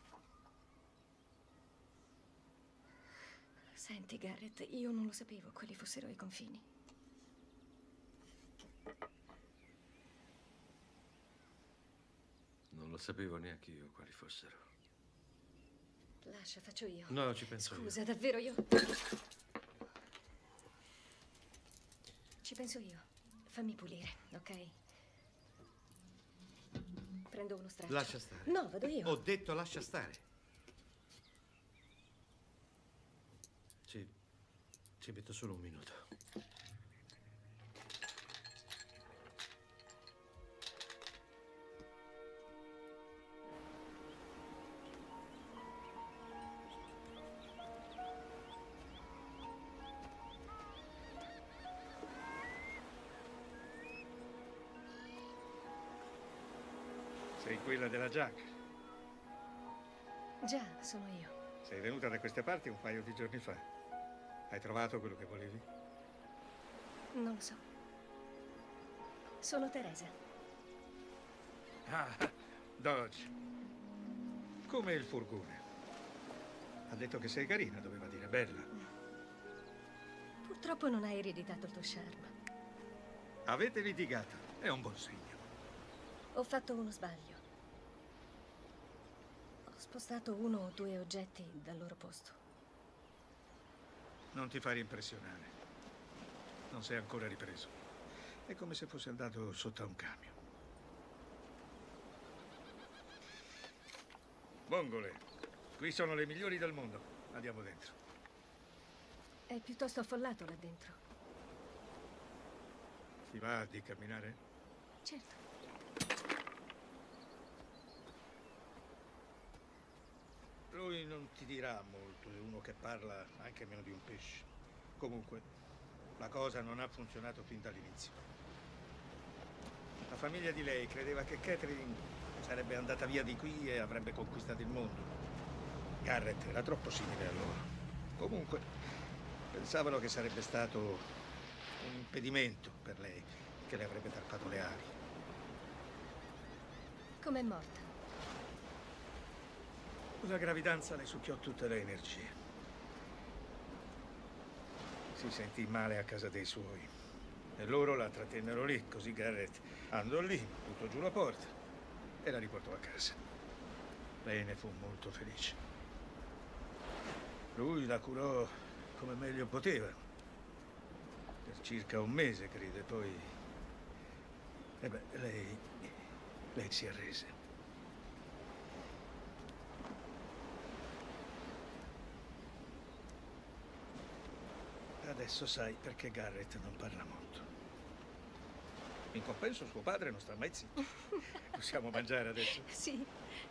Senti, Garrett, io non lo sapevo quali fossero i confini. Non lo sapevo neanche io quali fossero. Lascia, faccio io. No, ci penso io. Scusa, davvero io. Ci penso io. Fammi pulire, ok? Prendo uno straccio. Lascia stare. No, vado io. Ho detto lascia stare. Ci metto solo un minuto. Sei quella della giacca. Già, sono io. Sei venuta da queste parti un paio di giorni fa. Hai trovato quello che volevi? Non lo so. Sono Teresa. Ah, Dodge. Come il furgone. Ha detto che sei carina, doveva dire bella. Purtroppo non hai ereditato il tuo charme. Avete litigato, è un buon segno. Ho fatto uno sbaglio. Ho spostato uno o due oggetti dal loro posto. Non ti fare impressionare. Non sei ancora ripreso. È come se fossi andato sotto a un camion. Vongole, qui sono le migliori del mondo. Andiamo dentro. È piuttosto affollato là dentro. Ti va di camminare? Certo. Lui non ti dirà molto, è uno che parla anche meno di un pesce. Comunque, la cosa non ha funzionato fin dall'inizio. La famiglia di lei credeva che Catherine sarebbe andata via di qui e avrebbe conquistato il mondo. Garrett era troppo simile a loro. Comunque, pensavano che sarebbe stato un impedimento per lei, che le avrebbe tarpato le ali. Com'è morta? La gravidanza le succhiò tutte le energie. Si sentì male a casa dei suoi. E loro la trattennero lì, così Garrett andò lì, buttò giù la porta e la riportò a casa. Lei ne fu molto felice. Lui la curò come meglio poteva. Per circa un mese, credo, poi... E beh, lei si arrese. Adesso sai perché Garrett non parla molto. In compenso suo padre non sta mai zitto. Possiamo mangiare adesso? Sì.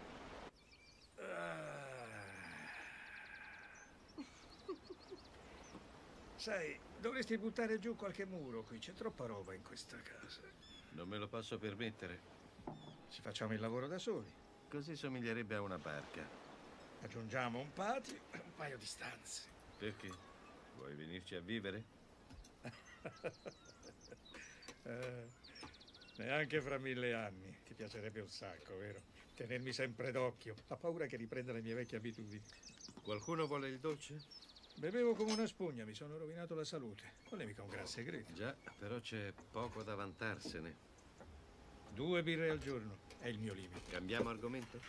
Sai, dovresti buttare giù qualche muro qui. C'è troppa roba in questa casa. Non me lo posso permettere. Ci facciamo il lavoro da soli. Così somiglierebbe a una barca. Aggiungiamo un patio e un paio di stanze. Perché? Vuoi venirci a vivere? Neanche fra 1000 anni. Ti piacerebbe un sacco, vero? Tenermi sempre d'occhio. Ha paura che riprenda le mie vecchie abitudini. Qualcuno vuole il dolce? Bevevo come una spugna, mi sono rovinato la salute. Non è mica un gran segreto. Già, però c'è poco da vantarsene. 2 birre al giorno è il mio limite. Cambiamo argomento?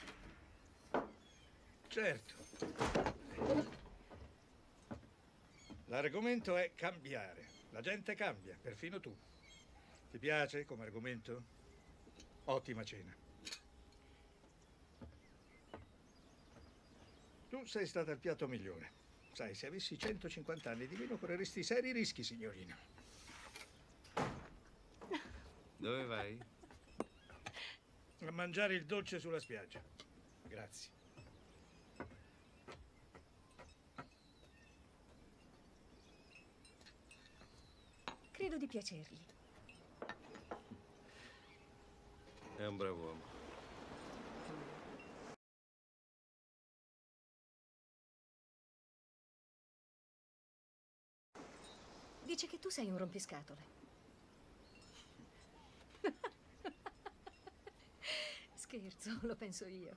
Certo. L'argomento è cambiare. La gente cambia, perfino tu. Ti piace come argomento? Ottima cena. Tu sei stata il piatto migliore. Sai, se avessi 150 anni di meno correresti seri rischi, signorina. Dove vai? A mangiare il dolce sulla spiaggia. Grazie. Credo di piacergli. È un bravo uomo. Dice che tu sei un rompiscatole. Scherzo, lo penso io.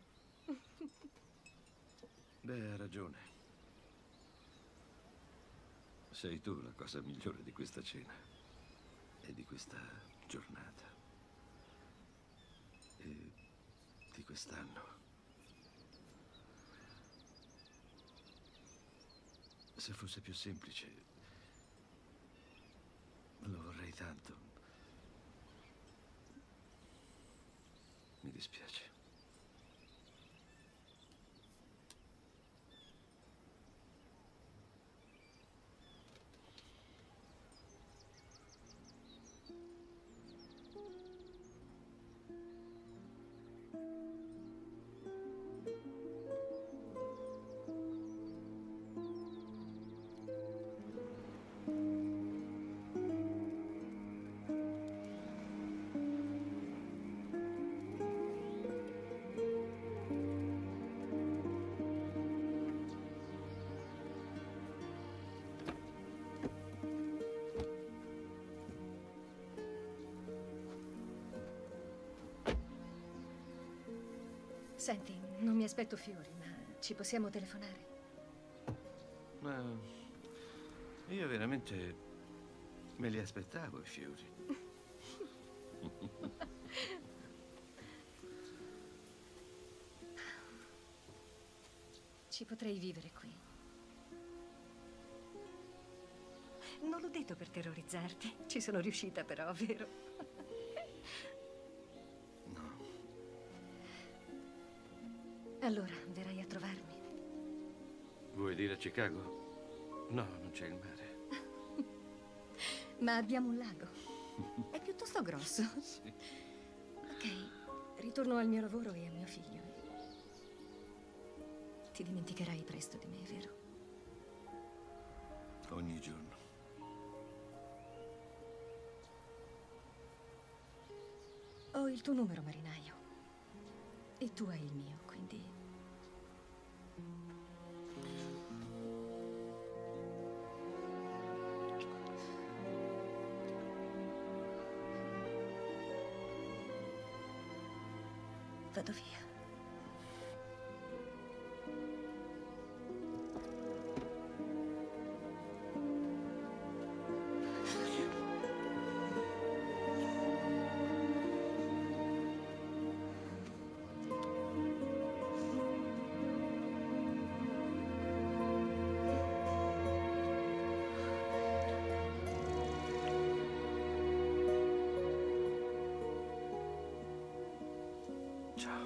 Beh, ha ragione. Sei tu la cosa migliore di questa cena e di questa giornata e di quest'anno. Se fosse più semplice, lo vorrei tanto. Mi dispiace. Senti, non mi aspetto fiori, ma ci possiamo telefonare? Ma io veramente me li aspettavo i fiori. Ci potrei vivere qui. Non l'ho detto per terrorizzarti. Ci sono riuscita però, vero? Allora, verrai a trovarmi. Vuoi dire a Chicago? No, non c'è il mare. Ma abbiamo un lago. È piuttosto grosso. Sì. Ok, ritorno al mio lavoro e a mio figlio. Ti dimenticherai presto di me, vero? Ogni giorno. Ho il tuo numero, marinaio. E tu hai il mio, quindi... Vado via. Ciao.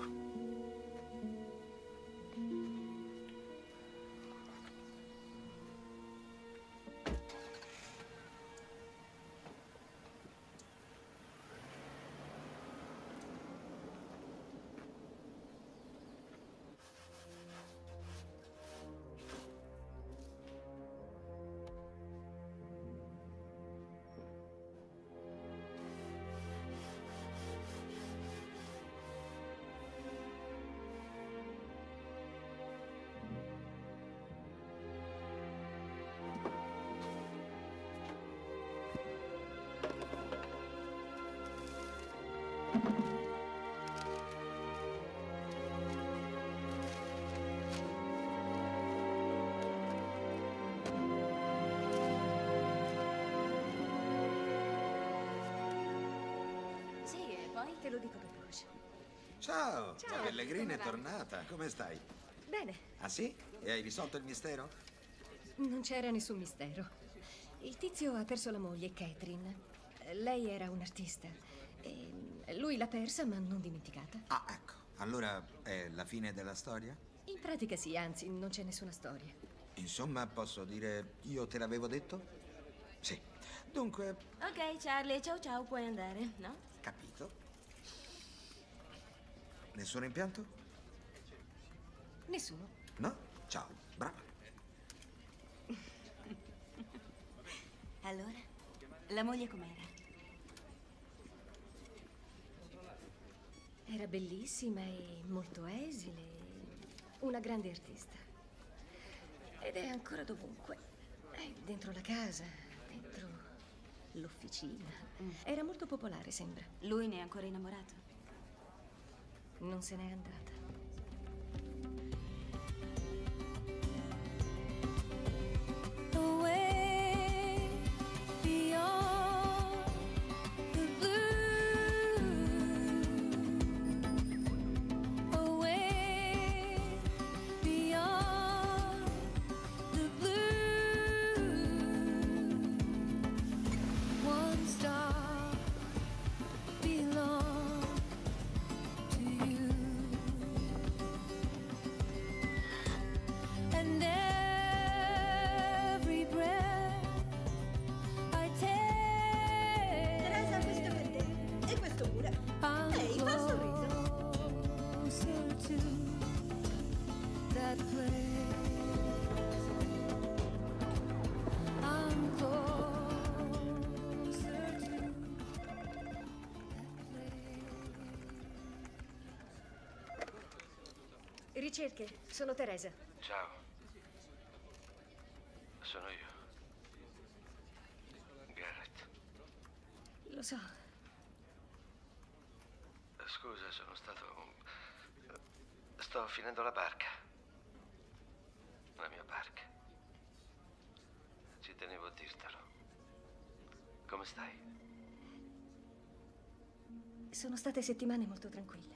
Sì, e poi? Te lo dico dopo, Roche. Ciao, Ciao, la Pellegrina è come va? tornata. Come stai? Bene, Ah sì? E hai risolto il mistero? non c'era nessun mistero. Il tizio ha perso la moglie, Catherine. Lei era un artista. E lui l'ha persa, ma non dimenticata. Ah, ecco. Allora è la fine della storia? In pratica sì, anzi, non c'è nessuna storia. Insomma, posso dire io te l'avevo detto? Sì. Dunque, Ok, Charlie, ciao ciao, puoi andare, no? capito. Nessun rimpianto? Nessuno. No? Ciao, brava. Allora? La moglie com'era? Era bellissima e molto esile, una grande artista. Ed è ancora dovunque. È dentro la casa, dentro l'officina. Era molto popolare, sembra. Lui ne è ancora innamorato? Non se n'è andata. Away beyond the blue, away beyond the blue, one star belongs to you, and every breath I take. Teresa, questo per te. E questo pure. Ehi, fa un sorriso. Closer to that place. I'm closer to Ricerche, sono Teresa. Ciao. Sono io. Garrett. Lo so. Scusa, sono stato... Sto finendo la barca. La mia barca. Ci tenevo a dirtelo. Come stai? Sono state settimane molto tranquille.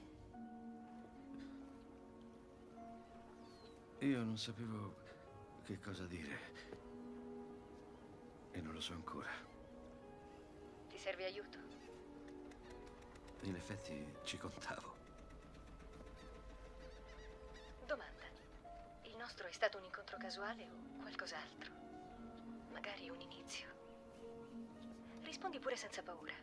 Io non sapevo che cosa dire. E non lo so ancora. Ti serve aiuto? In effetti ci contavo. Domanda. Il nostro è stato un incontro casuale o qualcos'altro? Magari un inizio. Rispondi pure senza paura.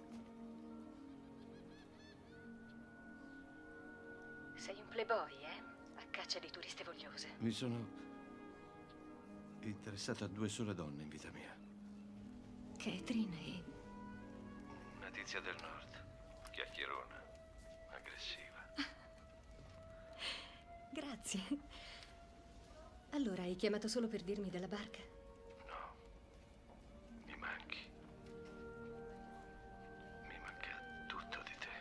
Sei un playboy, eh? A caccia di turiste vogliose. Mi sono interessato a 2 sole donne in vita mia. Catherine e... Una tizia del nord, chiacchierona, aggressiva. Grazie. Allora, hai chiamato solo per dirmi della barca? No, mi manchi. Mi manca tutto di te.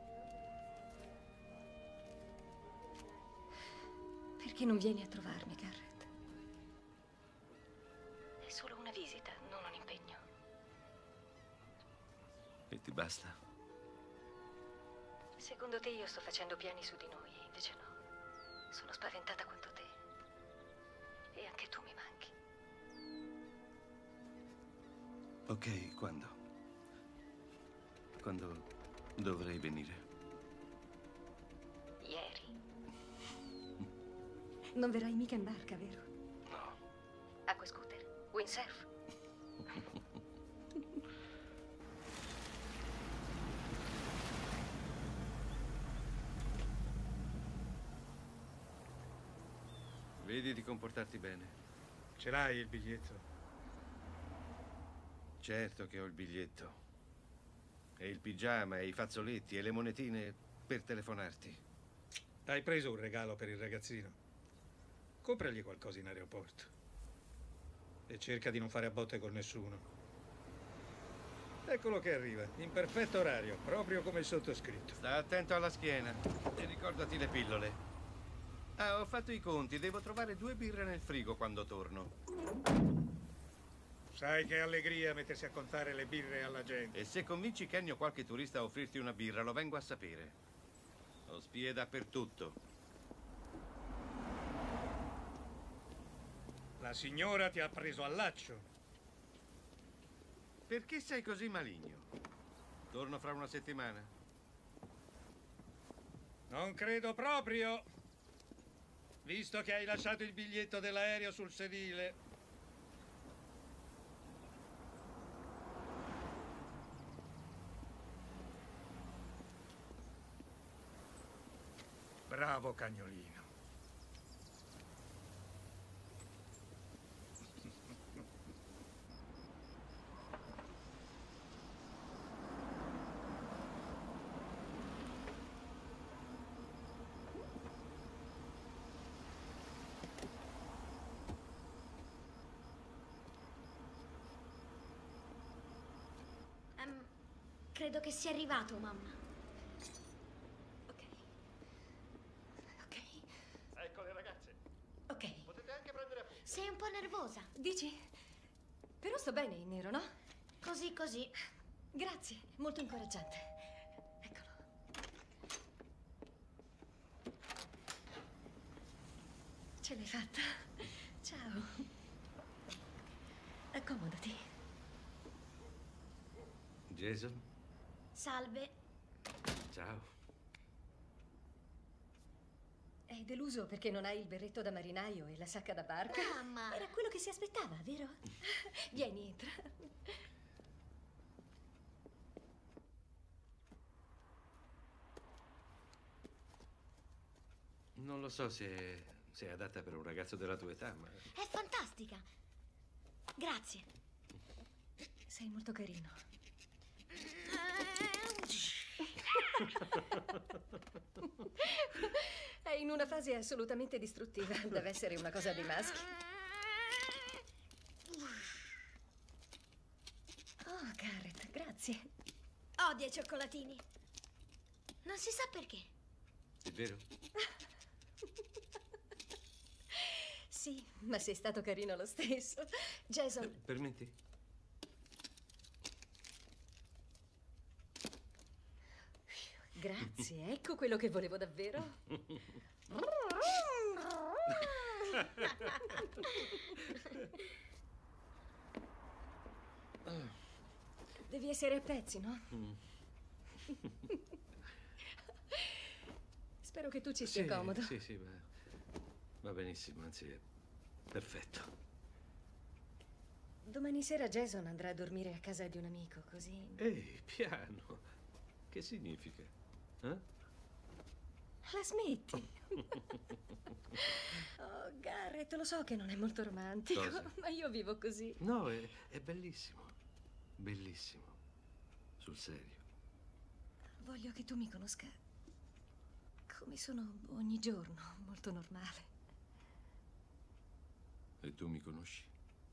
Perché non vieni a trovarmi, Garrett? È solo una visita, non un impegno. E ti basta? Secondo te io sto facendo piani su di noi, e invece no. Sono spaventata quanto te. E anche tu mi manchi. Ok, quando? Quando dovrei venire? Ieri. Non verrai mica in barca, vero? No. Acquascooter? Windsurf? Vedi di comportarti bene. Ce l'hai il biglietto? Certo che ho il biglietto. E il pigiama, e i fazzoletti, e le monetine per telefonarti. Hai preso un regalo per il ragazzino? Compragli qualcosa in aeroporto. E cerca di non fare a botte con nessuno. Eccolo che arriva, in perfetto orario, proprio come il sottoscritto. Sta attento alla schiena e ricordati le pillole. Ah, ho fatto i conti, devo trovare 2 birre nel frigo quando torno. Sai che allegria mettersi a contare le birre alla gente. E se convinci Kenny o qualche turista a offrirti una birra, lo vengo a sapere. Ho spie dappertutto. La signora ti ha preso al laccio. Perché sei così maligno? Torno fra una settimana. Non credo proprio. Visto che hai lasciato il biglietto dell'aereo sul sedile. Bravo cagnolino. Credo che sia arrivato, mamma. Ecco le ragazze. Ok. Potete anche prendere appunti. Sei un po' nervosa. Dici? Però sto bene in nero, no? Così, così. Grazie, molto incoraggiante. Eccolo. Ce l'hai fatta. Ciao. Accomodati. Jason, Salve. ciao. È deluso perché non hai il berretto da marinaio e la sacca da barca? Mamma. Era quello che si aspettava, vero? Vieni, entra. Non lo so se è adatta per un ragazzo della tua età, ma... È fantastica. Grazie. Sei molto carino. È in una fase assolutamente distruttiva. Deve essere una cosa dei maschi. Oh, Garrett, grazie. Odio i cioccolatini. Non si sa perché. È vero? Sì, ma sei stato carino lo stesso. Jason, Permetti? grazie. Ecco quello che volevo davvero. Devi essere a pezzi, no? Spero che tu ci sia comodo. Sì, va benissimo, anzi è perfetto. Domani sera Jason andrà a dormire a casa di un amico, così... Ehi, piano. Che significa? Eh? La smetti? Oh, Garrett, lo so che non è molto romantico, Cosa? ma io vivo così. No, è bellissimo. Bellissimo. Sul serio. Voglio che tu mi conosca come sono ogni giorno, molto normale. E tu mi conosci?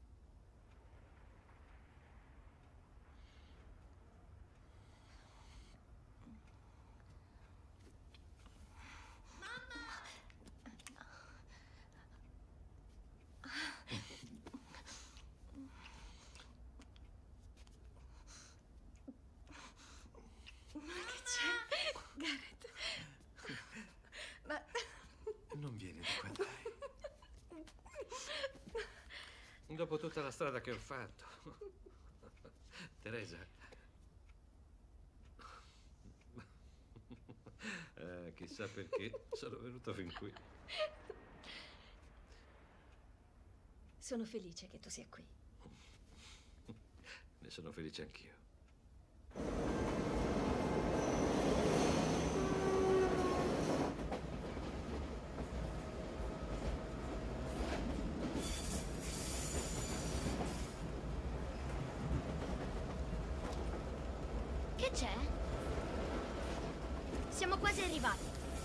Che c'è? Garrett? Ma... Non vieni di qua, dai. Dopo tutta la strada che ho fatto. Teresa. Chissà perché sono venuto fin qui. Sono felice che tu sia qui. Ne sono felice anch'io. Che c'è? Siamo quasi arrivati.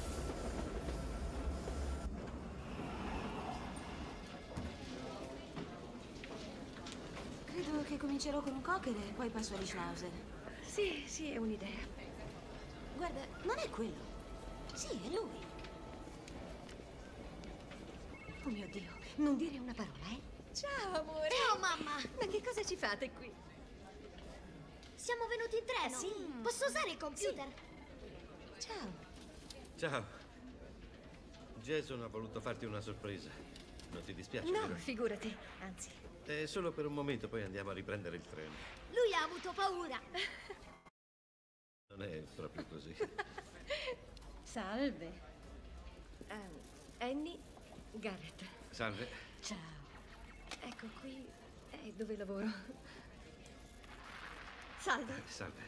Credo che comincerò con un cocker e poi passo agli schnauzer. Sì, è un'idea. Guarda, non è quello. Sì, è lui. Oh mio Dio, non dire una parola, eh? Ciao, amore. Ciao, mamma. Ma che cosa ci fate qui? Siamo venuti in treno. Sì. Posso usare il computer? Ciao. Ciao. Jason ha voluto farti una sorpresa. Non ti dispiace, No, vero? figurati. Anzi, È solo per un momento, poi andiamo a riprendere il treno. Lui ha avuto paura. Non è proprio così. salve. Annie, Garrett. Salve. Ciao. Ecco, qui è dove lavoro. Salve. Salve.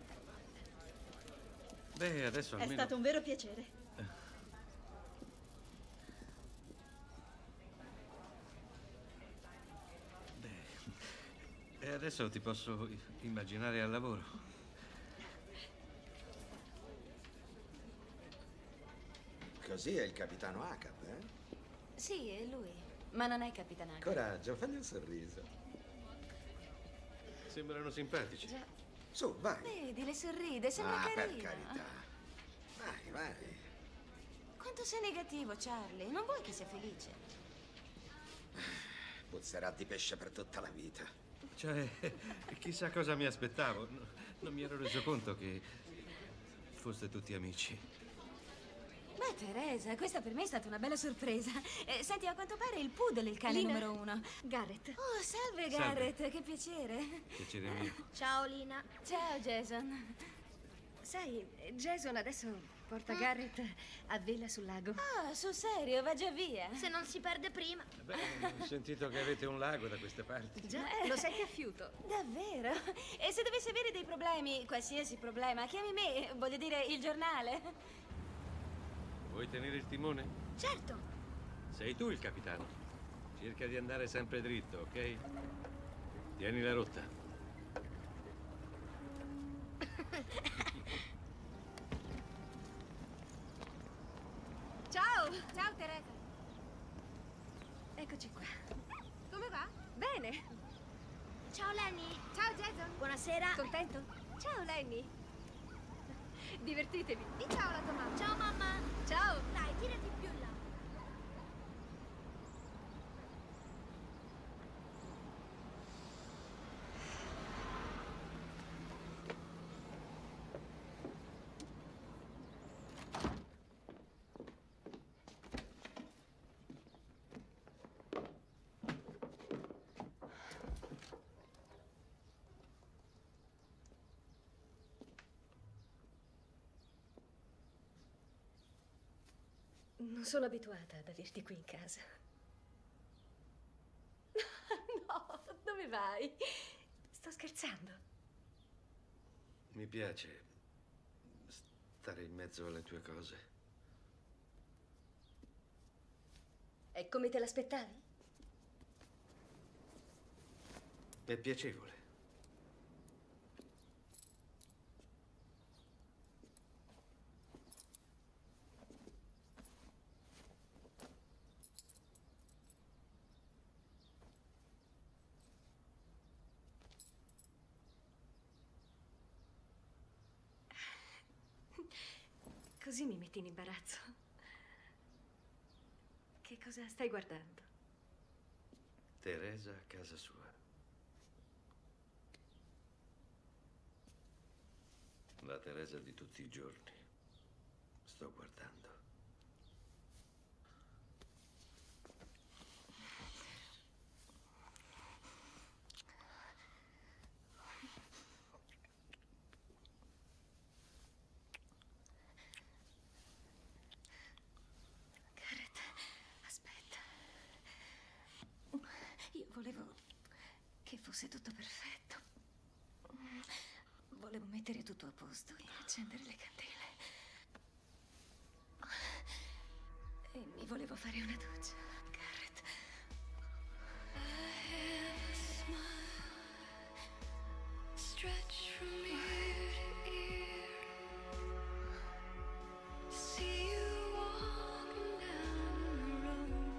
Beh, adesso È almeno... stato un vero piacere. E adesso ti posso immaginare al lavoro. Così è il capitano Acap, eh? Sì, è lui. Ma non è capitanato. Coraggio, fagli un sorriso. Sembrano simpatici. Già. Su, vai. Vedi, le sorride, sembra Per carino. carità. Vai, vai. Quanto sei negativo, Charlie. Non vuoi che sia felice? Puzzerà di pesce per tutta la vita. Cioè, chissà cosa mi aspettavo. Non mi ero reso conto che foste tutti amici. Beh, Teresa, questa per me è stata una bella sorpresa. Senti, a quanto pare il Poodle è il cane Lina. numero 1. Garrett. Oh, salve, Salve. Garrett, che piacere. Piacere mio. Ciao, Lina. Ciao, Jason. Sai, Jason adesso porta Garrett a vela sul lago. Ah, sul serio, va già via. Se non si perde prima. Beh, ho sentito che avete un lago da queste parti. Già, lo sai che a fiuto. Davvero? E se dovessi avere dei problemi, qualsiasi problema, chiami me, voglio dire, il giornale. Vuoi tenere il timone? Certo. Sei tu il capitano. Cerca di andare sempre dritto, ok? Tieni la rotta. Ciao! Ciao, Teresa. Eccoci qua. Come va? Bene. Ciao, Lenny. Ciao, Jason. Buonasera. Contento? Ciao, Lenny. Divertitevi. Di ciao alla tua mamma. Ciao, mamma. Ciao. Dai, tirati più in là. Non sono abituata ad averti qui in casa. No, dove vai? Sto scherzando. Mi piace stare in mezzo alle tue cose. È come te l'aspettavi? È piacevole. Così mi metti in imbarazzo. Che cosa stai guardando? Teresa a casa sua. La Teresa di tutti i giorni. Sto guardando. Garrett, aspetta. Io volevo che fosse tutto perfetto. Volevo mettere tutto a posto e accendere le candele. E mi volevo fare una doccia, Garrett. Stretch from ear to ear. See you walking down the road.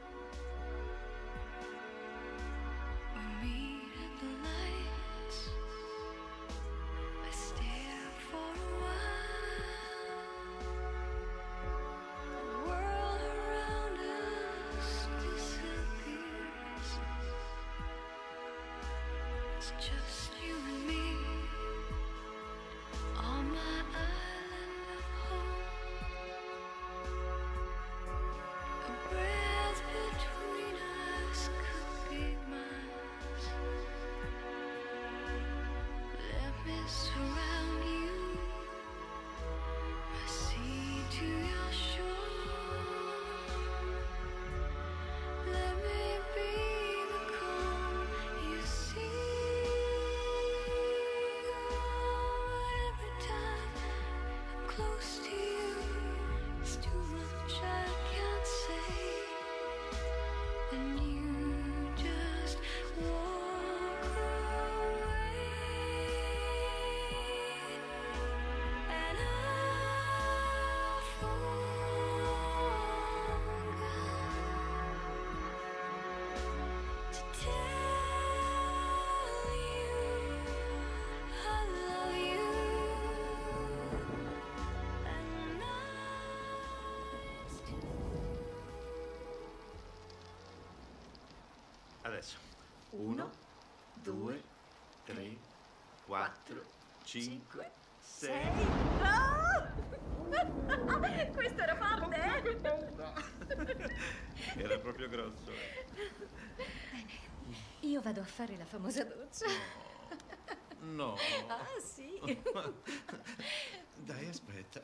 We meet at the lights. I stare for a while. The world around us disappears. It's just you and me on my island of home. A breath between us could be miles. Let me surround you, my sea to your shore. Let me be the calm you see. Every time I'm close to you, it's too much I can't say, and you just walk away. Adesso. 1, 2, 3, 4, 5, 6. Questo era forte, Era proprio grosso. Bene, io vado a fare la famosa doccia. No. Ah, sì. Dai, aspetta.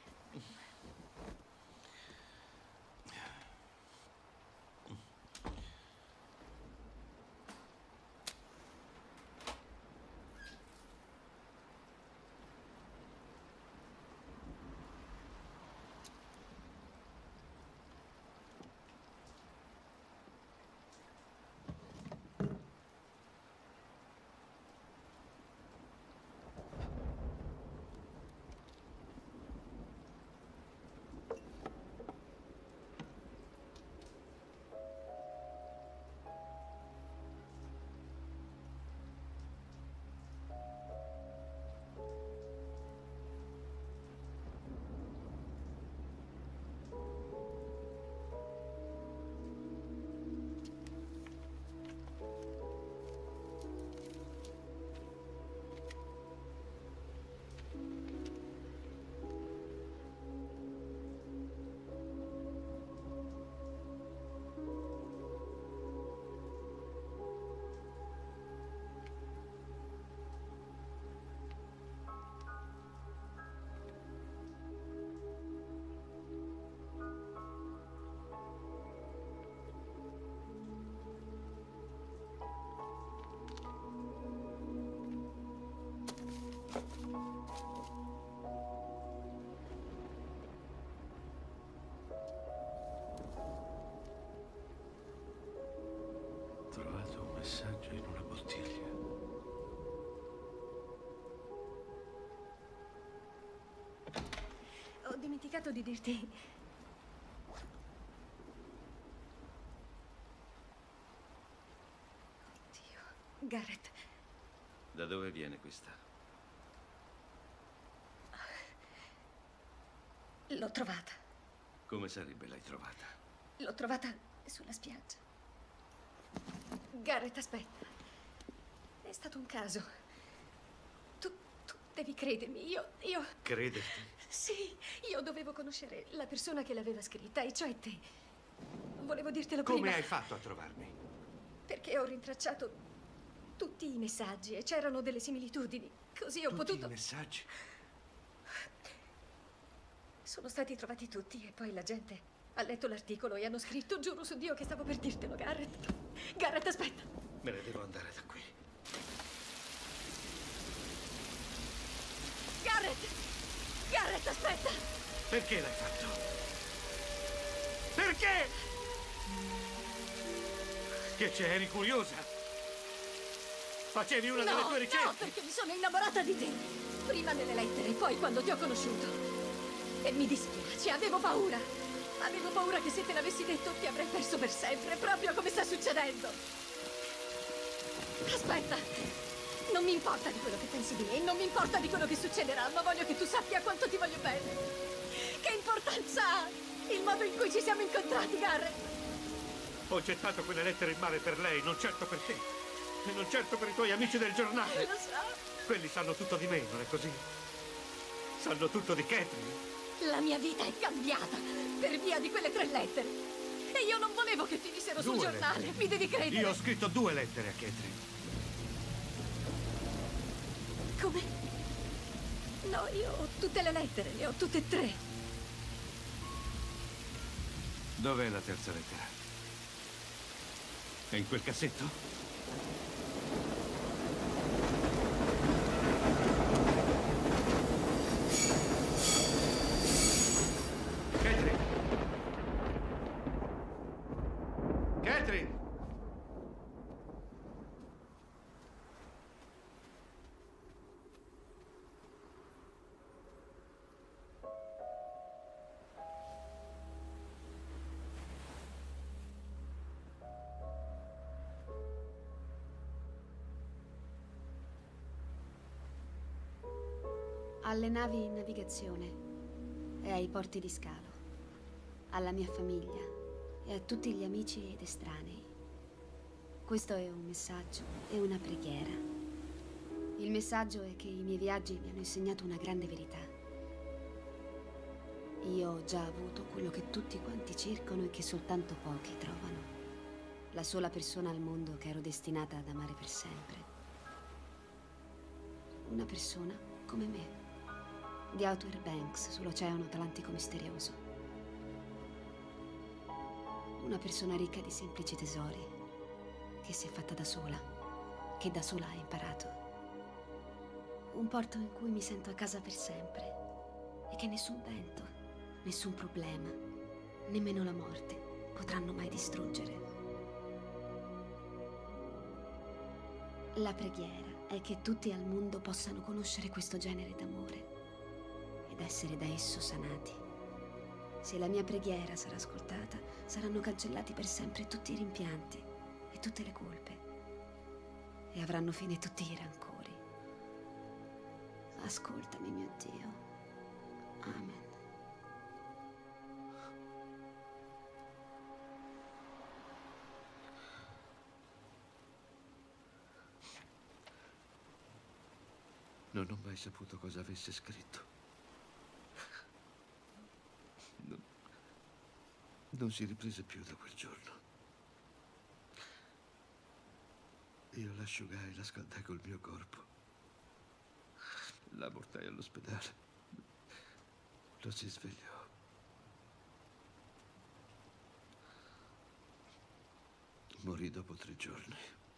Ho trovato un messaggio in una bottiglia. Ho dimenticato di dirti. Oddio, Garrett, Da dove viene questa? l'ho trovata. Come sarebbe l'hai trovata? L'ho trovata sulla spiaggia. Garrett, aspetta. È stato un caso. Tu devi credermi. Io... Crederti? Sì, io dovevo conoscere la persona che l'aveva scritta, e cioè te. Volevo dirtelo prima. Come hai fatto a trovarmi? Perché ho rintracciato tutti i messaggi e c'erano delle similitudini. Così ho potuto... Tutti i messaggi? Sono stati trovati tutti e poi la gente ha letto l'articolo e hanno scritto. Giuro su Dio che stavo per dirtelo, Garrett. Garrett, aspetta. Me ne devo andare da qui. Garrett, aspetta. Perché l'hai fatto? Perché? Che c'è, eri curiosa? Facevi una delle tue ricerche? No, perché mi sono innamorata di te. Prima nelle lettere, poi quando ti ho conosciuto. E mi dispiace, avevo paura. Avevo paura che se te l'avessi detto ti avrei perso per sempre, proprio come sta succedendo. Aspetta, non mi importa di quello che pensi di me, non mi importa di quello che succederà, ma voglio che tu sappia quanto ti voglio bene. Che importanza ha il modo in cui ci siamo incontrati, Garrett? Ho gettato quelle lettere in mare per lei, non certo per te. E non certo per i tuoi amici del giornale. Lo so. Quelli sanno tutto di me, non è così? Sanno tutto di Catherine. La mia vita è cambiata per via di quelle 3 lettere. E io non volevo che finissero sul giornale, lettere. mi devi credere. Io ho scritto 2 lettere a Catherine. Come? No, io ho tutte le lettere, le ho tutte e 3. Dov'è la terza lettera? È in quel cassetto? Catherine! Alle navi in navigazione e ai porti di scalo, alla mia famiglia e a tutti gli amici ed estranei. Questo è un messaggio, è una preghiera. Il messaggio è che i miei viaggi mi hanno insegnato una grande verità. Io ho già avuto quello che tutti quanti cercano e che soltanto pochi trovano. La sola persona al mondo che ero destinata ad amare per sempre. Una persona come me, di Outer Banks, sull'oceano Atlantico misterioso. Una persona ricca di semplici tesori, che si è fatta da sola, che da sola ha imparato. Un porto in cui mi sento a casa per sempre e che nessun vento, nessun problema, nemmeno la morte potranno mai distruggere. La preghiera è che tutti al mondo possano conoscere questo genere d'amore ed essere da esso sanati. Se la mia preghiera sarà ascoltata, saranno cancellati per sempre tutti i rimpianti e tutte le colpe e avranno fine tutti i rancori. Ascoltami, mio Dio. Amen. Non ho mai saputo cosa avesse scritto. Non si riprese più da quel giorno. Io l'asciugai, la scaldai col mio corpo. La portai all'ospedale. Lo si svegliò. Morì dopo 3 giorni.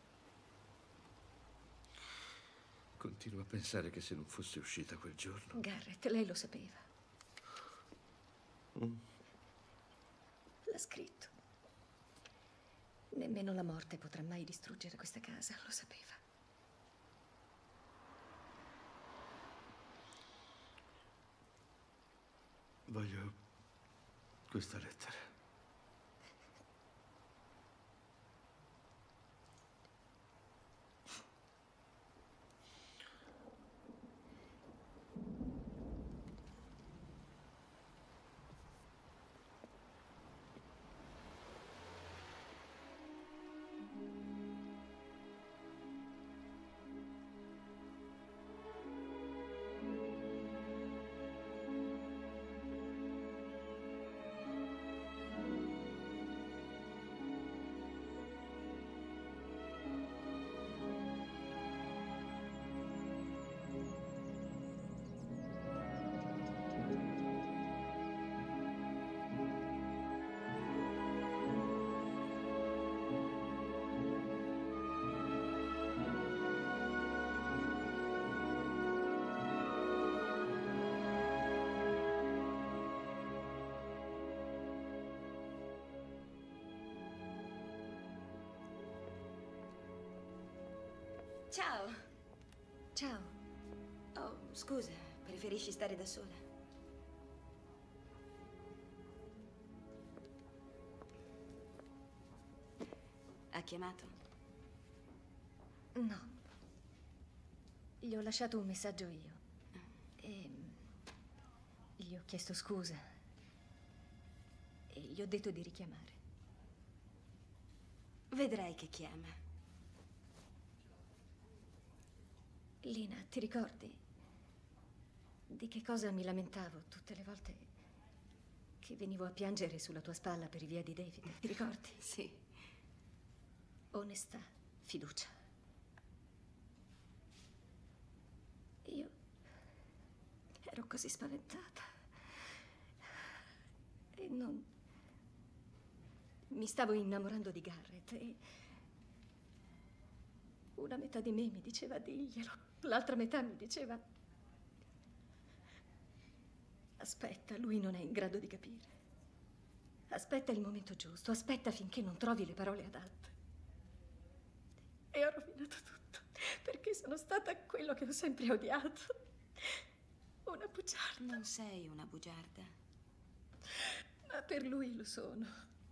Continuo a pensare che se non fosse uscita quel giorno... Garrett, lei lo sapeva. L'ha scritto. Nemmeno la morte potrà mai distruggere questa casa, lo sapeva. Voglio questa lettera. Ciao. Ciao. Oh, scusa, preferisci stare da sola? Ha chiamato? No. Gli ho lasciato un messaggio io. E gli ho chiesto scusa. E gli ho detto di richiamare. Vedrai che chiama. Lina, ti ricordi di che cosa mi lamentavo tutte le volte che venivo a piangere sulla tua spalla per i via di David? Ti ricordi? Sì. Onestà, fiducia. Io ero così spaventata e non... Mi stavo innamorando di Garrett e una metà di me mi diceva diglielo. L'altra metà mi diceva: aspetta, lui non è in grado di capire. Aspetta il momento giusto, aspetta finché non trovi le parole adatte. E ho rovinato tutto, perché sono stata quello che ho sempre odiato. Una bugiarda. Non sei una bugiarda. Ma per lui lo sono.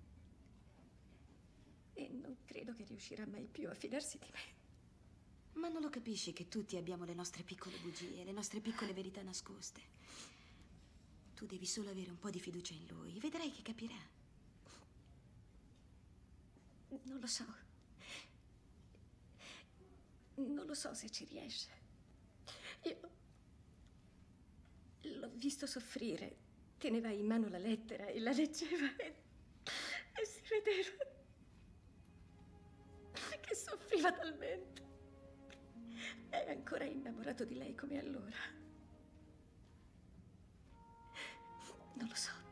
E non credo che riuscirà mai più a fidarsi di me. Ma non lo capisci che tutti abbiamo le nostre piccole bugie, le nostre piccole verità nascoste? Tu devi solo avere un po' di fiducia in lui. Vedrai che capirà. Non lo so. Non lo so se ci riesce. Io l'ho visto soffrire. Teneva in mano la lettera e la leggeva e si vedeva che soffriva talmente. È ancora innamorato di lei come allora. Non lo so.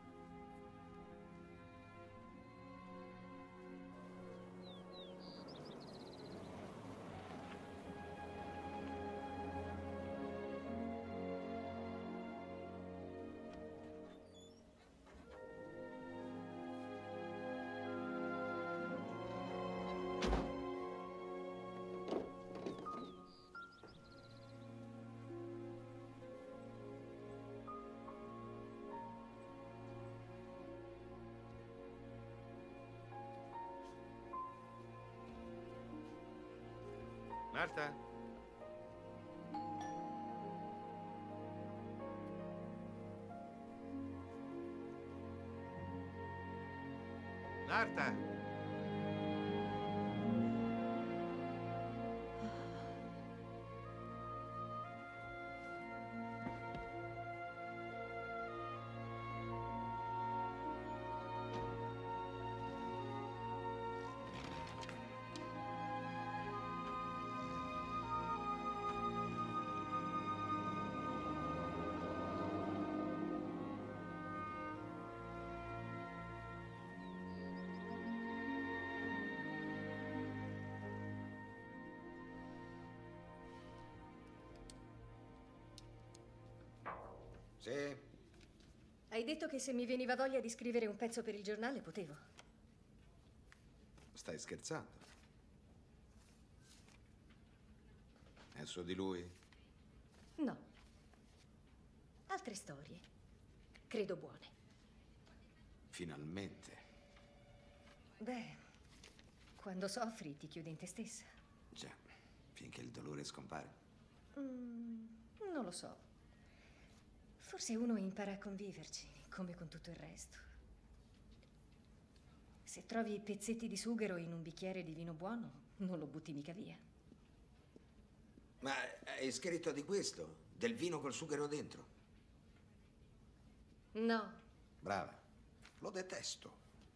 Marta? Marta? Sì? Hai detto che se mi veniva voglia di scrivere un pezzo per il giornale, potevo. Stai scherzando? È su di lui? No. Altre storie. Credo buone. Finalmente. Beh, quando soffri ti chiudi in te stessa. Già, finché il dolore scompare. Non lo so. Forse uno impara a conviverci, come con tutto il resto. Se trovi pezzetti di sughero in un bicchiere di vino buono, non lo butti mica via. Ma hai scritto di questo? Del vino col sughero dentro? No. Brava. Lo detesto.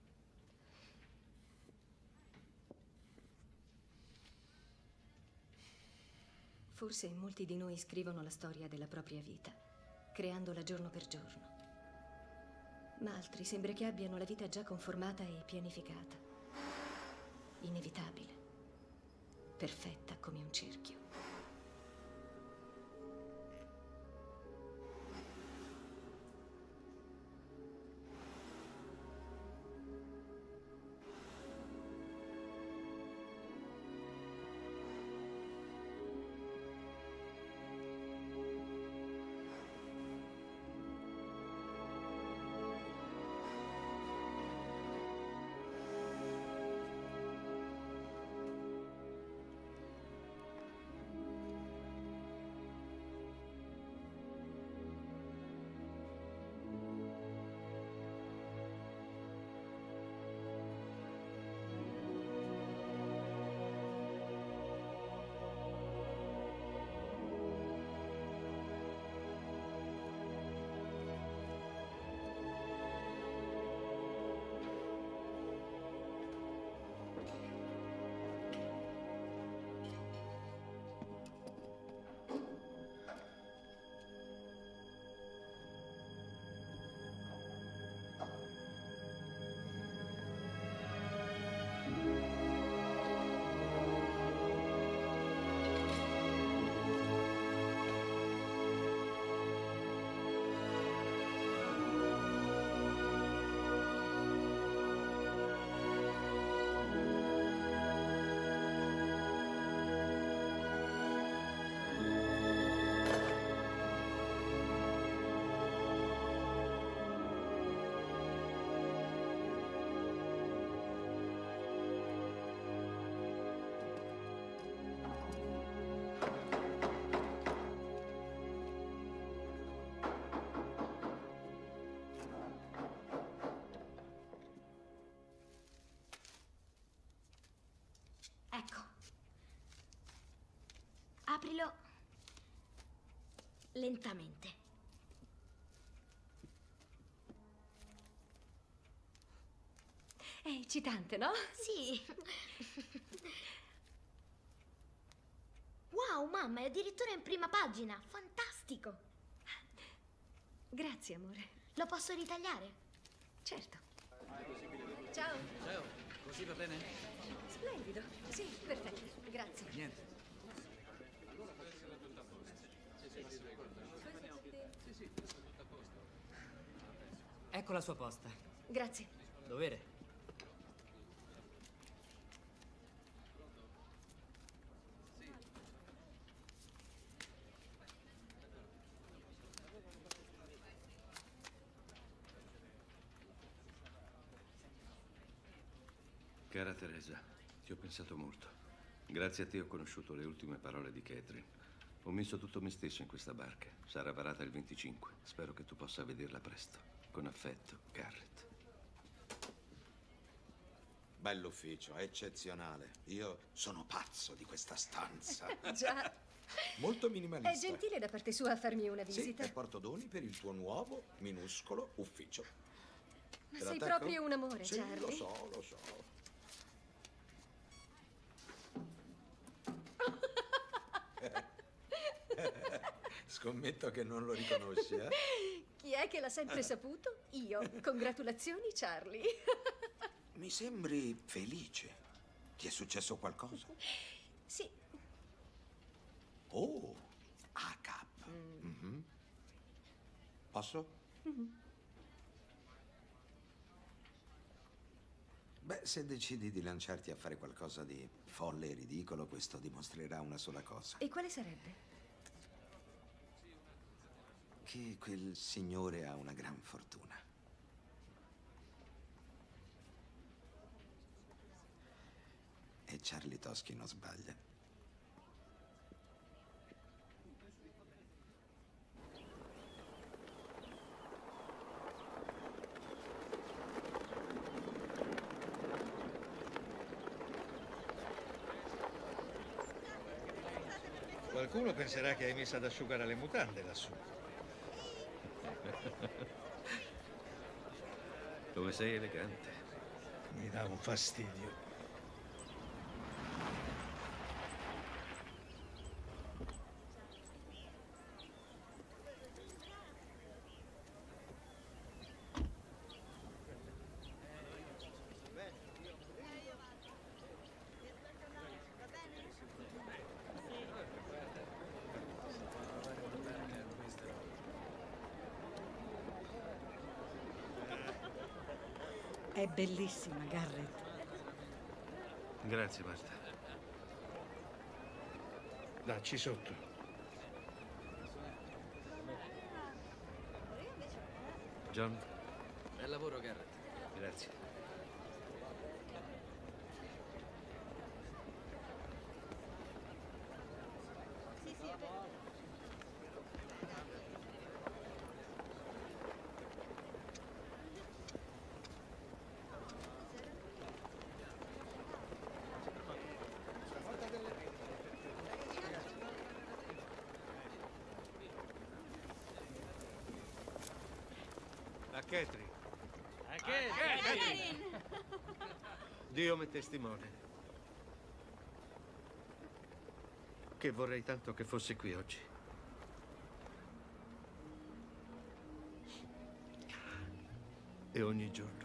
Forse molti di noi scrivono la storia della propria vita, creandola giorno per giorno. Ma altri sembra che abbiano la vita già conformata e pianificata. Inevitabile. Perfetta come un cerchio. Aprilo lentamente. È eccitante, no? Sì. Wow, mamma, è addirittura in prima pagina. Fantastico. Grazie, amore. Lo posso ritagliare? Certo. Ciao. Ciao, così va bene? Splendido. Sì, perfetto. Grazie. Niente. Ecco la sua posta. Grazie. Dovere. Cara Teresa, ti ho pensato molto. Grazie a te ho conosciuto le ultime parole di Catherine. Ho messo tutto me stesso in questa barca. Sarà varata il 25. Spero che tu possa vederla presto. Con affetto, Garrett. Bell'ufficio, eccezionale. Io sono pazzo di questa stanza. Già. Molto minimalista. È gentile da parte sua a farmi una Sì, visita. e porto doni per il tuo nuovo, minuscolo ufficio. Ma Te la sei attacco? proprio un amore, Sì, Charlie. lo so, lo so. Scommetto che non lo riconosci, eh? Chi è che l'ha sempre saputo? Io. Congratulazioni, Charlie. Mi sembri felice. Ti è successo qualcosa? Sì. Oh, ACAP. Mhm. Posso? Beh, se decidi di lanciarti a fare qualcosa di folle e ridicolo, questo dimostrerà una sola cosa. E quale sarebbe? Che quel signore ha una gran fortuna. E Charlie Toschi non sbaglia. Qualcuno penserà che hai messo ad asciugare le mutande lassù. Come sei elegante. Mi dà un fastidio. È bellissima, Garrett. Grazie, Marta. Dacci sotto. John? Bel lavoro, Garrett. Grazie. A Catherine. Dio mi testimone che vorrei tanto che fosse qui oggi. E ogni giorno.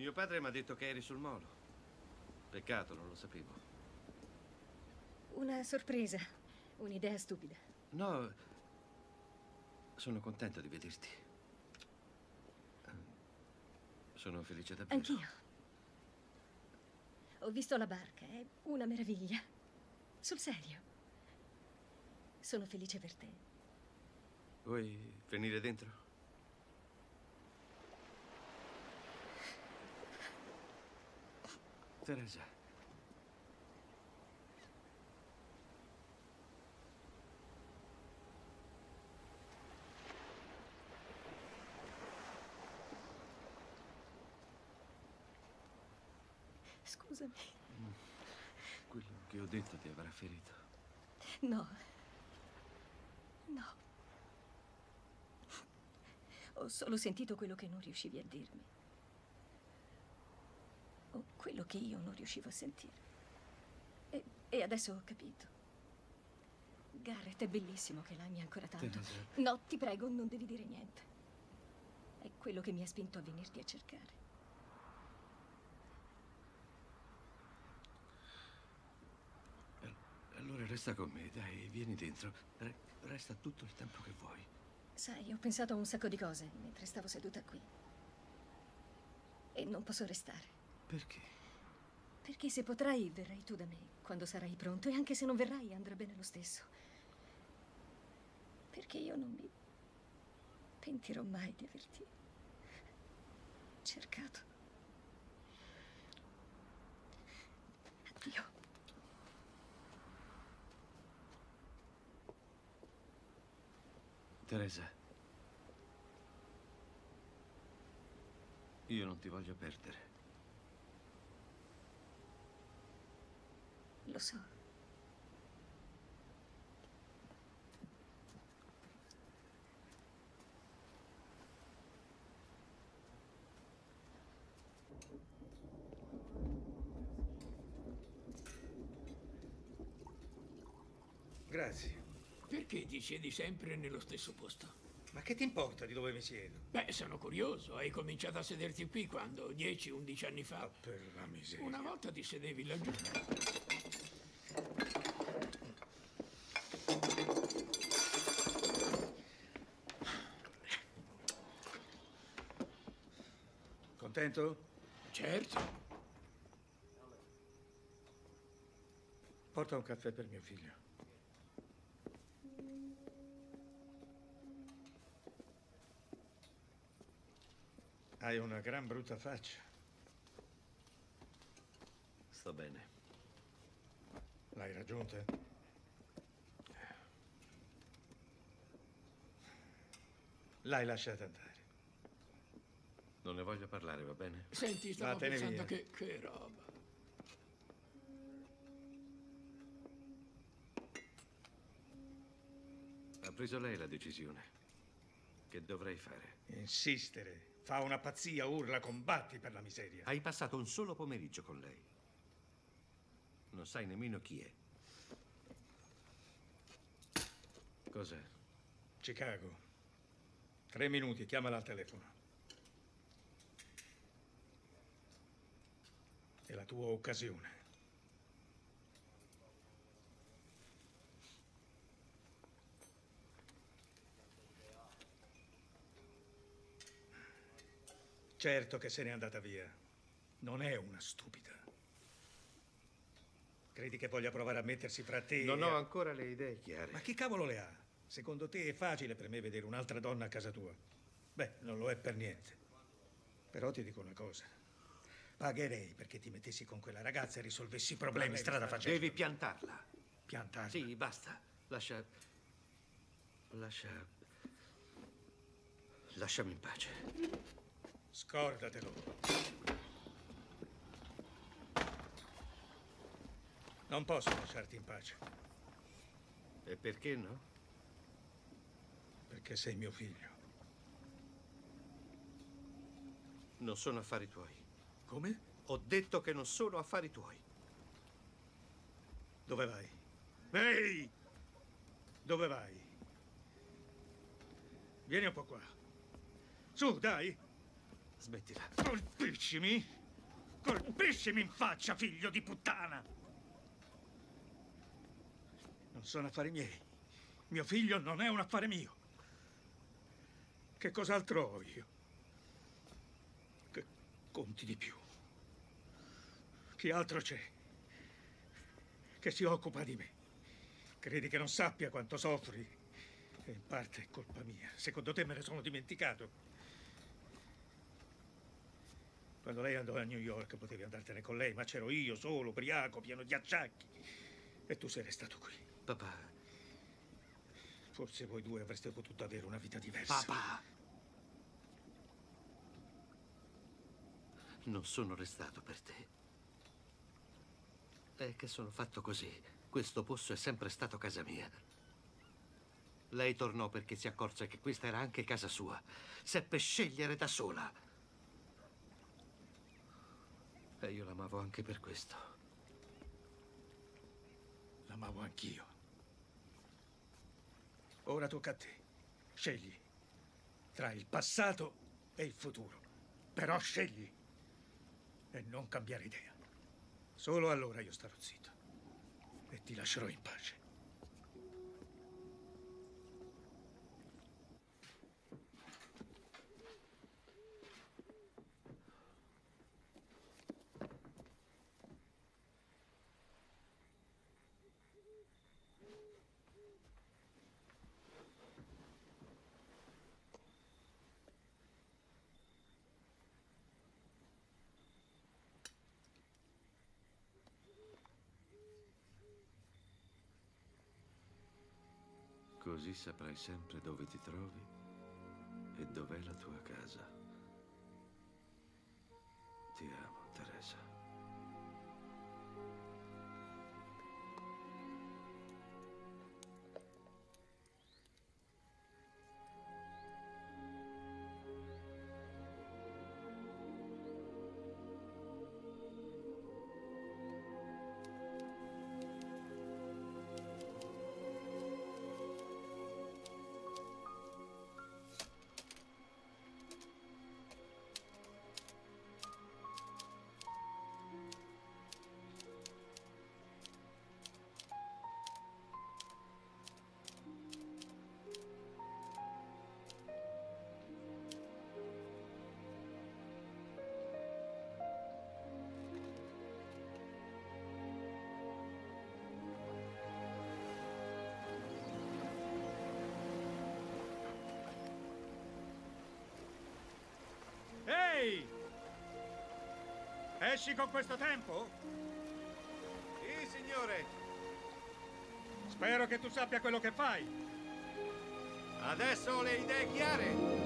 Mio padre mi ha detto che eri sul molo. Peccato, non lo sapevo. Una sorpresa, un'idea stupida. No, sono contento di vederti. Sono felice davvero. Anch'io. Ho visto la barca, è una meraviglia. Sul serio. Sono felice per te. Vuoi venire dentro? Teresa. Scusami. Quello che ho detto ti avrà ferito. No. No. Ho solo sentito quello che non riuscivi a dirmi. O quello che io non riuscivo a sentire. E adesso ho capito. Garrett, è bellissimo che l'ami ancora tanto. Teresa. No, ti prego, non devi dire niente. È quello che mi ha spinto a venirti a cercare. Allora resta con me, dai, vieni dentro. Resta tutto il tempo che vuoi. Sai, ho pensato a un sacco di cose mentre stavo seduta qui. E non posso restare. Perché? Perché se potrai, verrai tu da me quando sarai pronto. E anche se non verrai, andrà bene lo stesso. Perché io non mi pentirò mai di averti cercato. Addio. Teresa, io non ti voglio perdere. Lo so. Grazie. Perché ti siedi sempre nello stesso posto? Ma che ti importa di dove mi siedo? Beh, sono curioso. Hai cominciato a sederti qui quando? 10-11 anni fa? Per la miseria. Una volta ti sedevi laggiù. Contento? Certo. Porta un caffè per mio figlio. Hai una gran brutta faccia. Sto bene. L'hai raggiunta? L'hai lasciata andare. Non ne voglio parlare, va bene? Senti, stavo Vattene pensando via. che roba. Ha preso lei la decisione. Che dovrei fare? Insistere. Fa una pazzia, urla, combatti per la miseria. Hai passato un solo pomeriggio con lei. Non sai nemmeno chi è. Cos'è? Chicago. 3 minuti, chiamala al telefono. È la tua occasione. Certo che se n'è andata via. Non è una stupida. Credi che voglia provare a mettersi fra te Non e... ho ancora le idee chiare. Ma chi cavolo le ha? Secondo te è facile per me vedere un'altra donna a casa tua? Beh, non lo è per niente. Però ti dico una cosa. Pagherei perché ti mettessi con quella ragazza e risolvessi i problemi strada facendo. Devi piantarla. Piantarla? Sì, basta. Lasciami in pace. Scordatelo. Non posso lasciarti in pace. E perché no? Perché sei mio figlio. Non sono affari tuoi. Come? Ho detto che non sono affari tuoi. Dove vai? Ehi! Dove vai? Vieni un po' qua. Su, dai! Smettila. Colpiscimi? Colpiscimi in faccia, figlio di puttana! Non sono affari miei. Mio figlio non è un affare mio. Che cos'altro ho io? Che conti di più? Chi altro c'è che si occupa di me? Credi che non sappia quanto soffri? E in parte è colpa mia. Secondo te me ne sono dimenticato? Quando lei andò a New York potevi andartene con lei, ma c'ero io solo, ubriaco, pieno di acciacchi. E tu sei restato qui. Papà. Forse voi due avreste potuto avere una vita diversa. Papà! Non sono restato per te. È che sono fatto così. Questo posto è sempre stato casa mia. Lei tornò perché si accorse che questa era anche casa sua. Seppe scegliere da sola. E io l'amavo anche per questo. L'amavo anch'io. Ora tocca a te. Scegli tra il passato e il futuro. Però scegli e non cambiare idea. Solo allora io starò zitto e ti lascerò in pace. Così saprai sempre dove ti trovi e dov'è la tua casa. Ti amo, Teresa. Ehi! Esci con questo tempo? Sì, signore. Spero che tu sappia quello che fai. Adesso ho le idee chiare.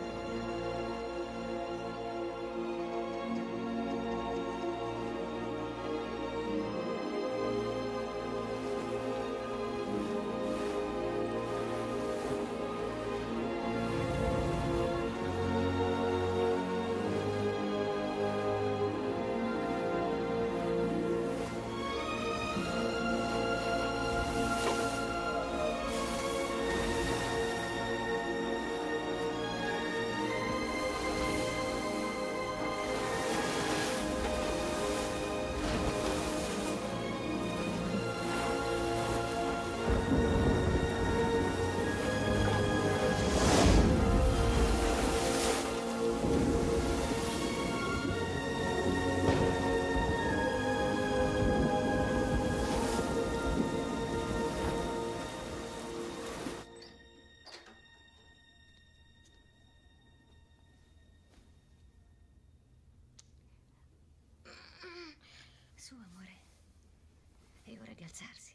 Su, amore. È ora di alzarsi.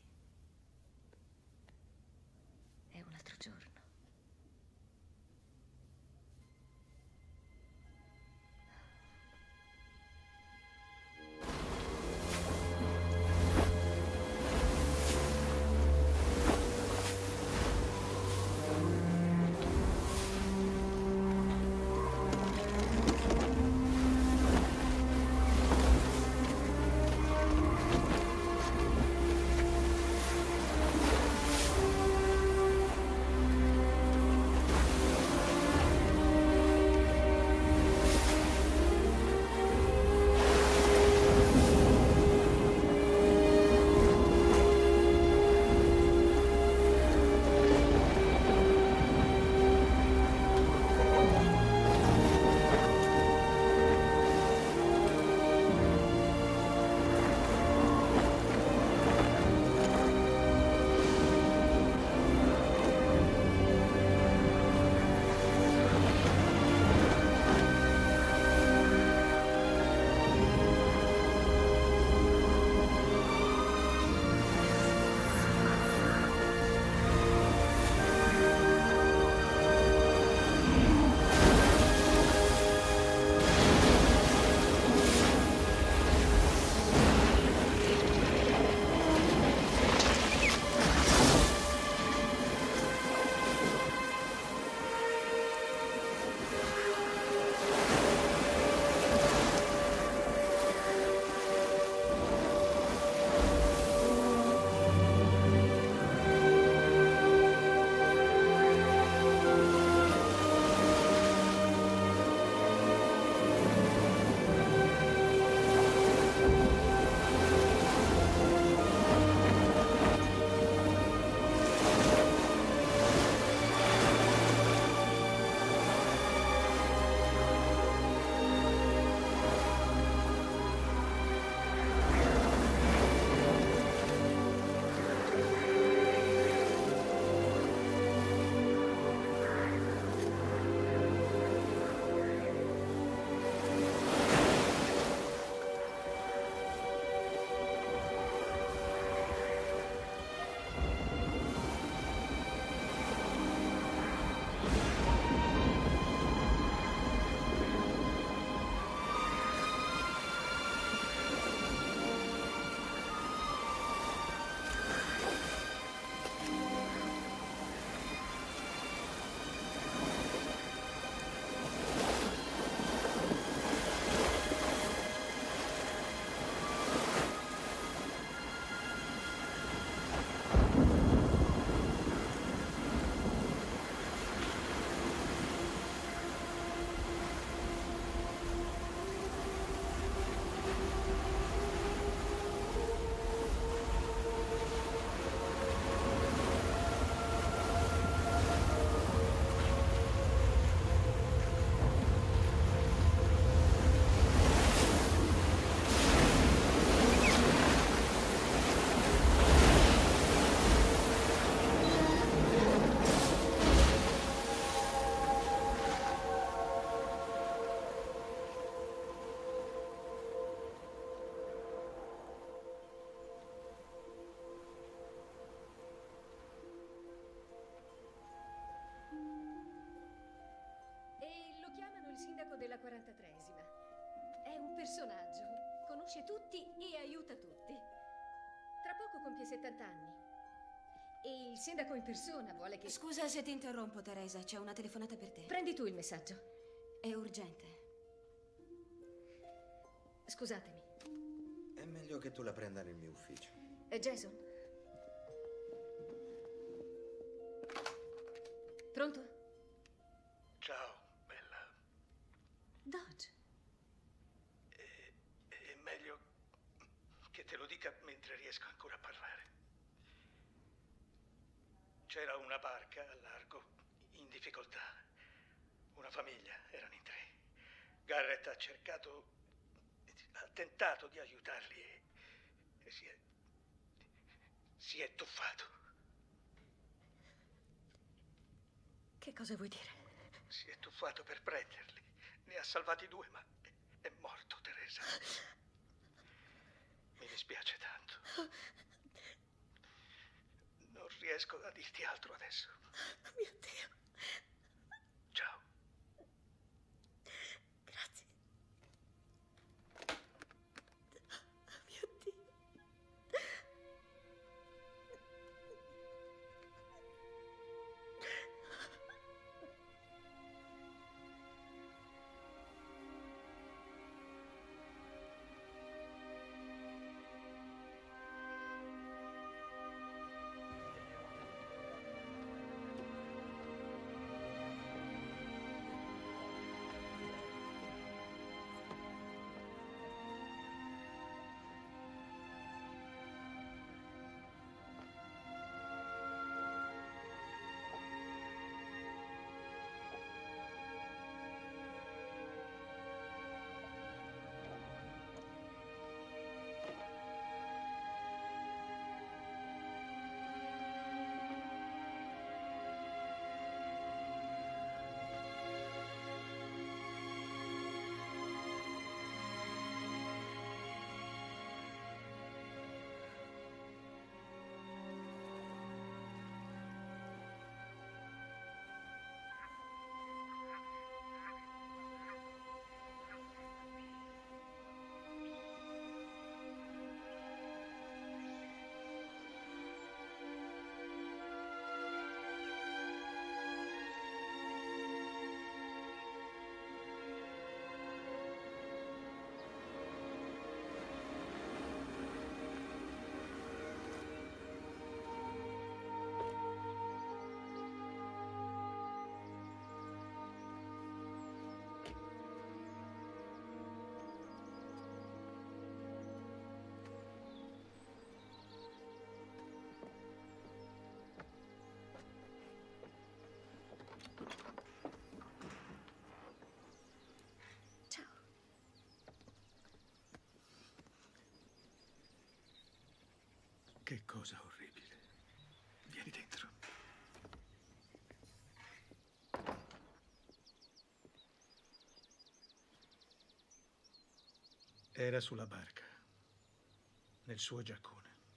È un altro giorno. la 43esima. È un personaggio. Conosce tutti e aiuta tutti. Tra poco compie 70 anni. E il sindaco in persona vuole che... Scusa se ti interrompo, Teresa. C'è una telefonata per te. Prendi tu il messaggio. È urgente. Scusatemi. È meglio che tu la prenda nel mio ufficio. È Jason? Pronto? Ciao, bella. Dodge. È meglio che te lo dica mentre riesco ancora a parlare. C'era una barca a largo, in difficoltà. Una famiglia, erano in 3. Garrett ha tentato di aiutarli e si è tuffato. Che cosa vuoi dire? Si è tuffato per prenderli. Ne ha salvati 2, ma è morto, Teresa. Mi dispiace tanto. Non riesco a dirti altro adesso. Mio Dio. Ciao. Grazie. Mio Dio. Che cosa orribile. Vieni dentro. Era sulla barca, nel suo giaccone.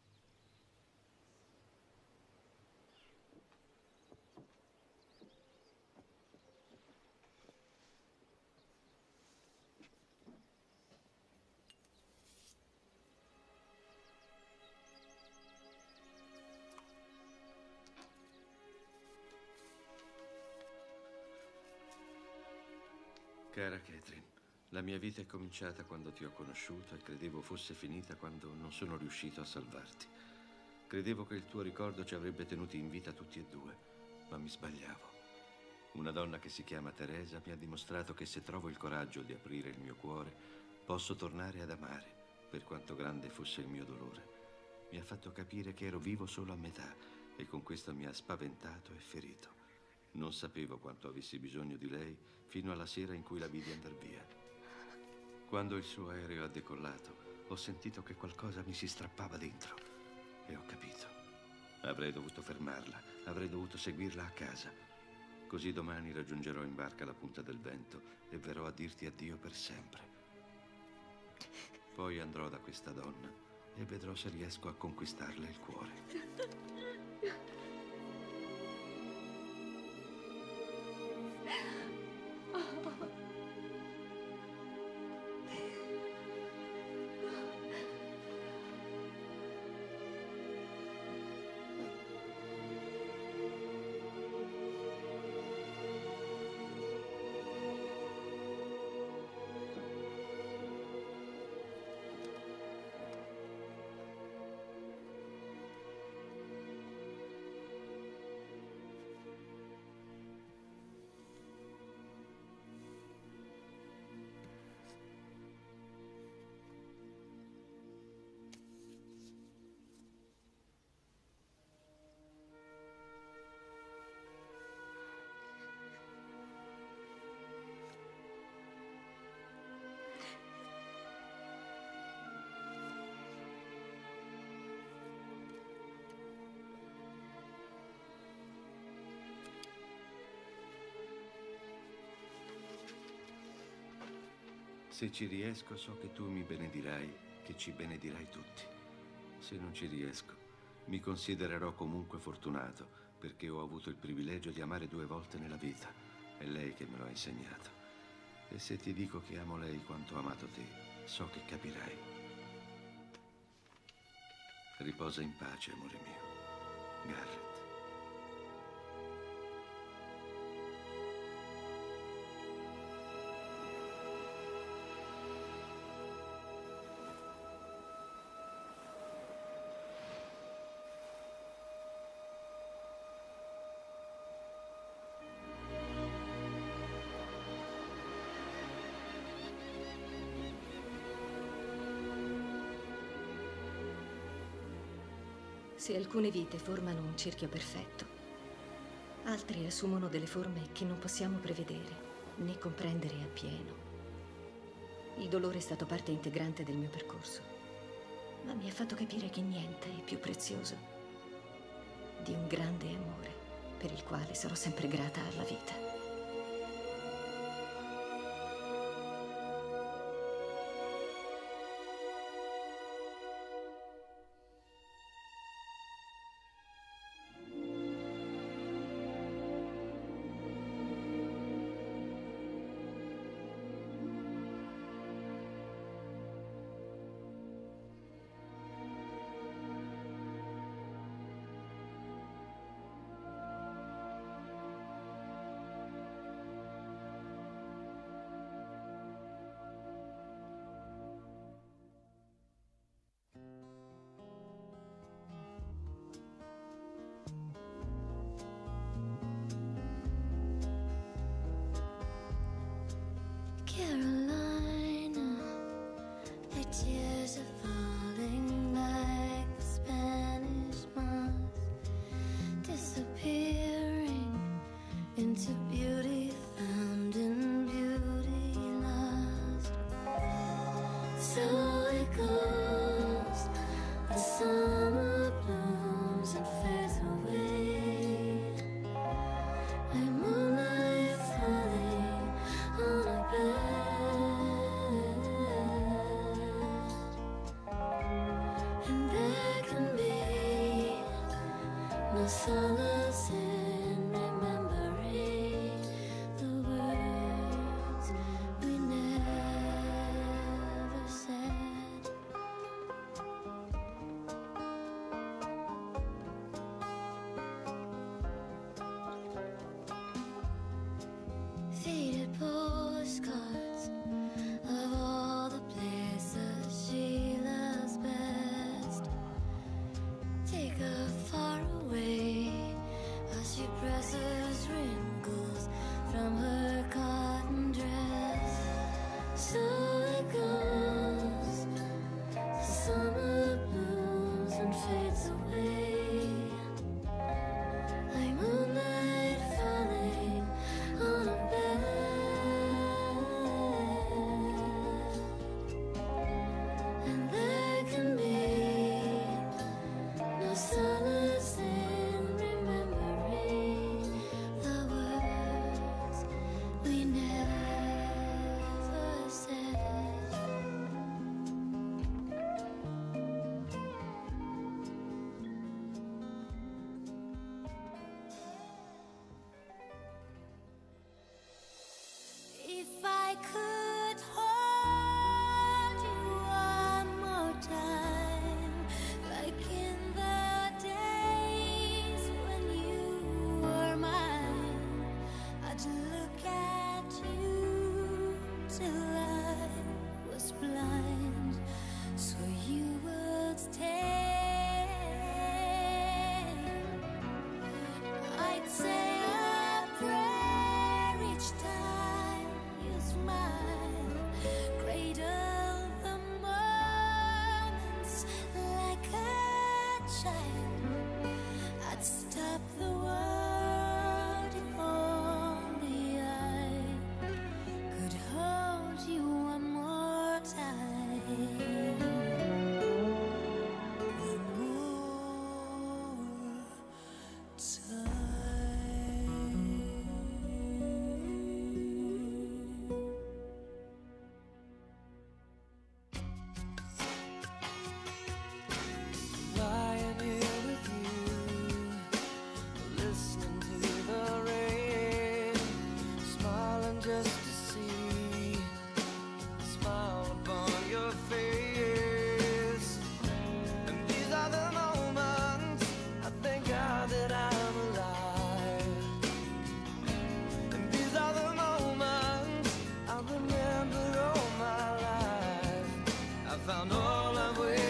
Cara Catherine, la mia vita è cominciata quando ti ho conosciuto e credevo fosse finita quando non sono riuscito a salvarti. Credevo che il tuo ricordo ci avrebbe tenuti in vita tutti e 2, ma mi sbagliavo. Una donna che si chiama Teresa mi ha dimostrato che se trovo il coraggio di aprire il mio cuore, posso tornare ad amare, per quanto grande fosse il mio dolore. Mi ha fatto capire che ero vivo solo a metà e con questo mi ha spaventato e ferito. Non sapevo quanto avessi bisogno di lei fino alla sera in cui la vidi andar via. Quando il suo aereo ha decollato, ho sentito che qualcosa mi si strappava dentro e ho capito. Avrei dovuto fermarla, avrei dovuto seguirla a casa. Così domani raggiungerò in barca la punta del vento e verrò a dirti addio per sempre. Poi andrò da questa donna e vedrò se riesco a conquistarle il cuore. Se ci riesco, so che tu mi benedirai, che ci benedirai tutti. Se non ci riesco, mi considererò comunque fortunato, perché ho avuto il privilegio di amare 2 volte nella vita. È lei che me lo ha insegnato. E se ti dico che amo lei quanto ho amato te, so che capirai. Riposa in pace, amore mio. Garrett. Se alcune vite formano un cerchio perfetto, altre assumono delle forme che non possiamo prevedere né comprendere appieno. Il dolore è stato parte integrante del mio percorso, ma mi ha fatto capire che niente è più prezioso di un grande amore per il quale sarò sempre grata alla vita. Carolina, the tears are falling like the Spanish moss, disappearing into beauty found in beauty lost. So it goes, the summer blooms and fades away. I'm moonlight falling on a bed, and there can be no solace in remembering the words we never said. Faded postcards of all the places she loves best. Take her far away, a all I've waited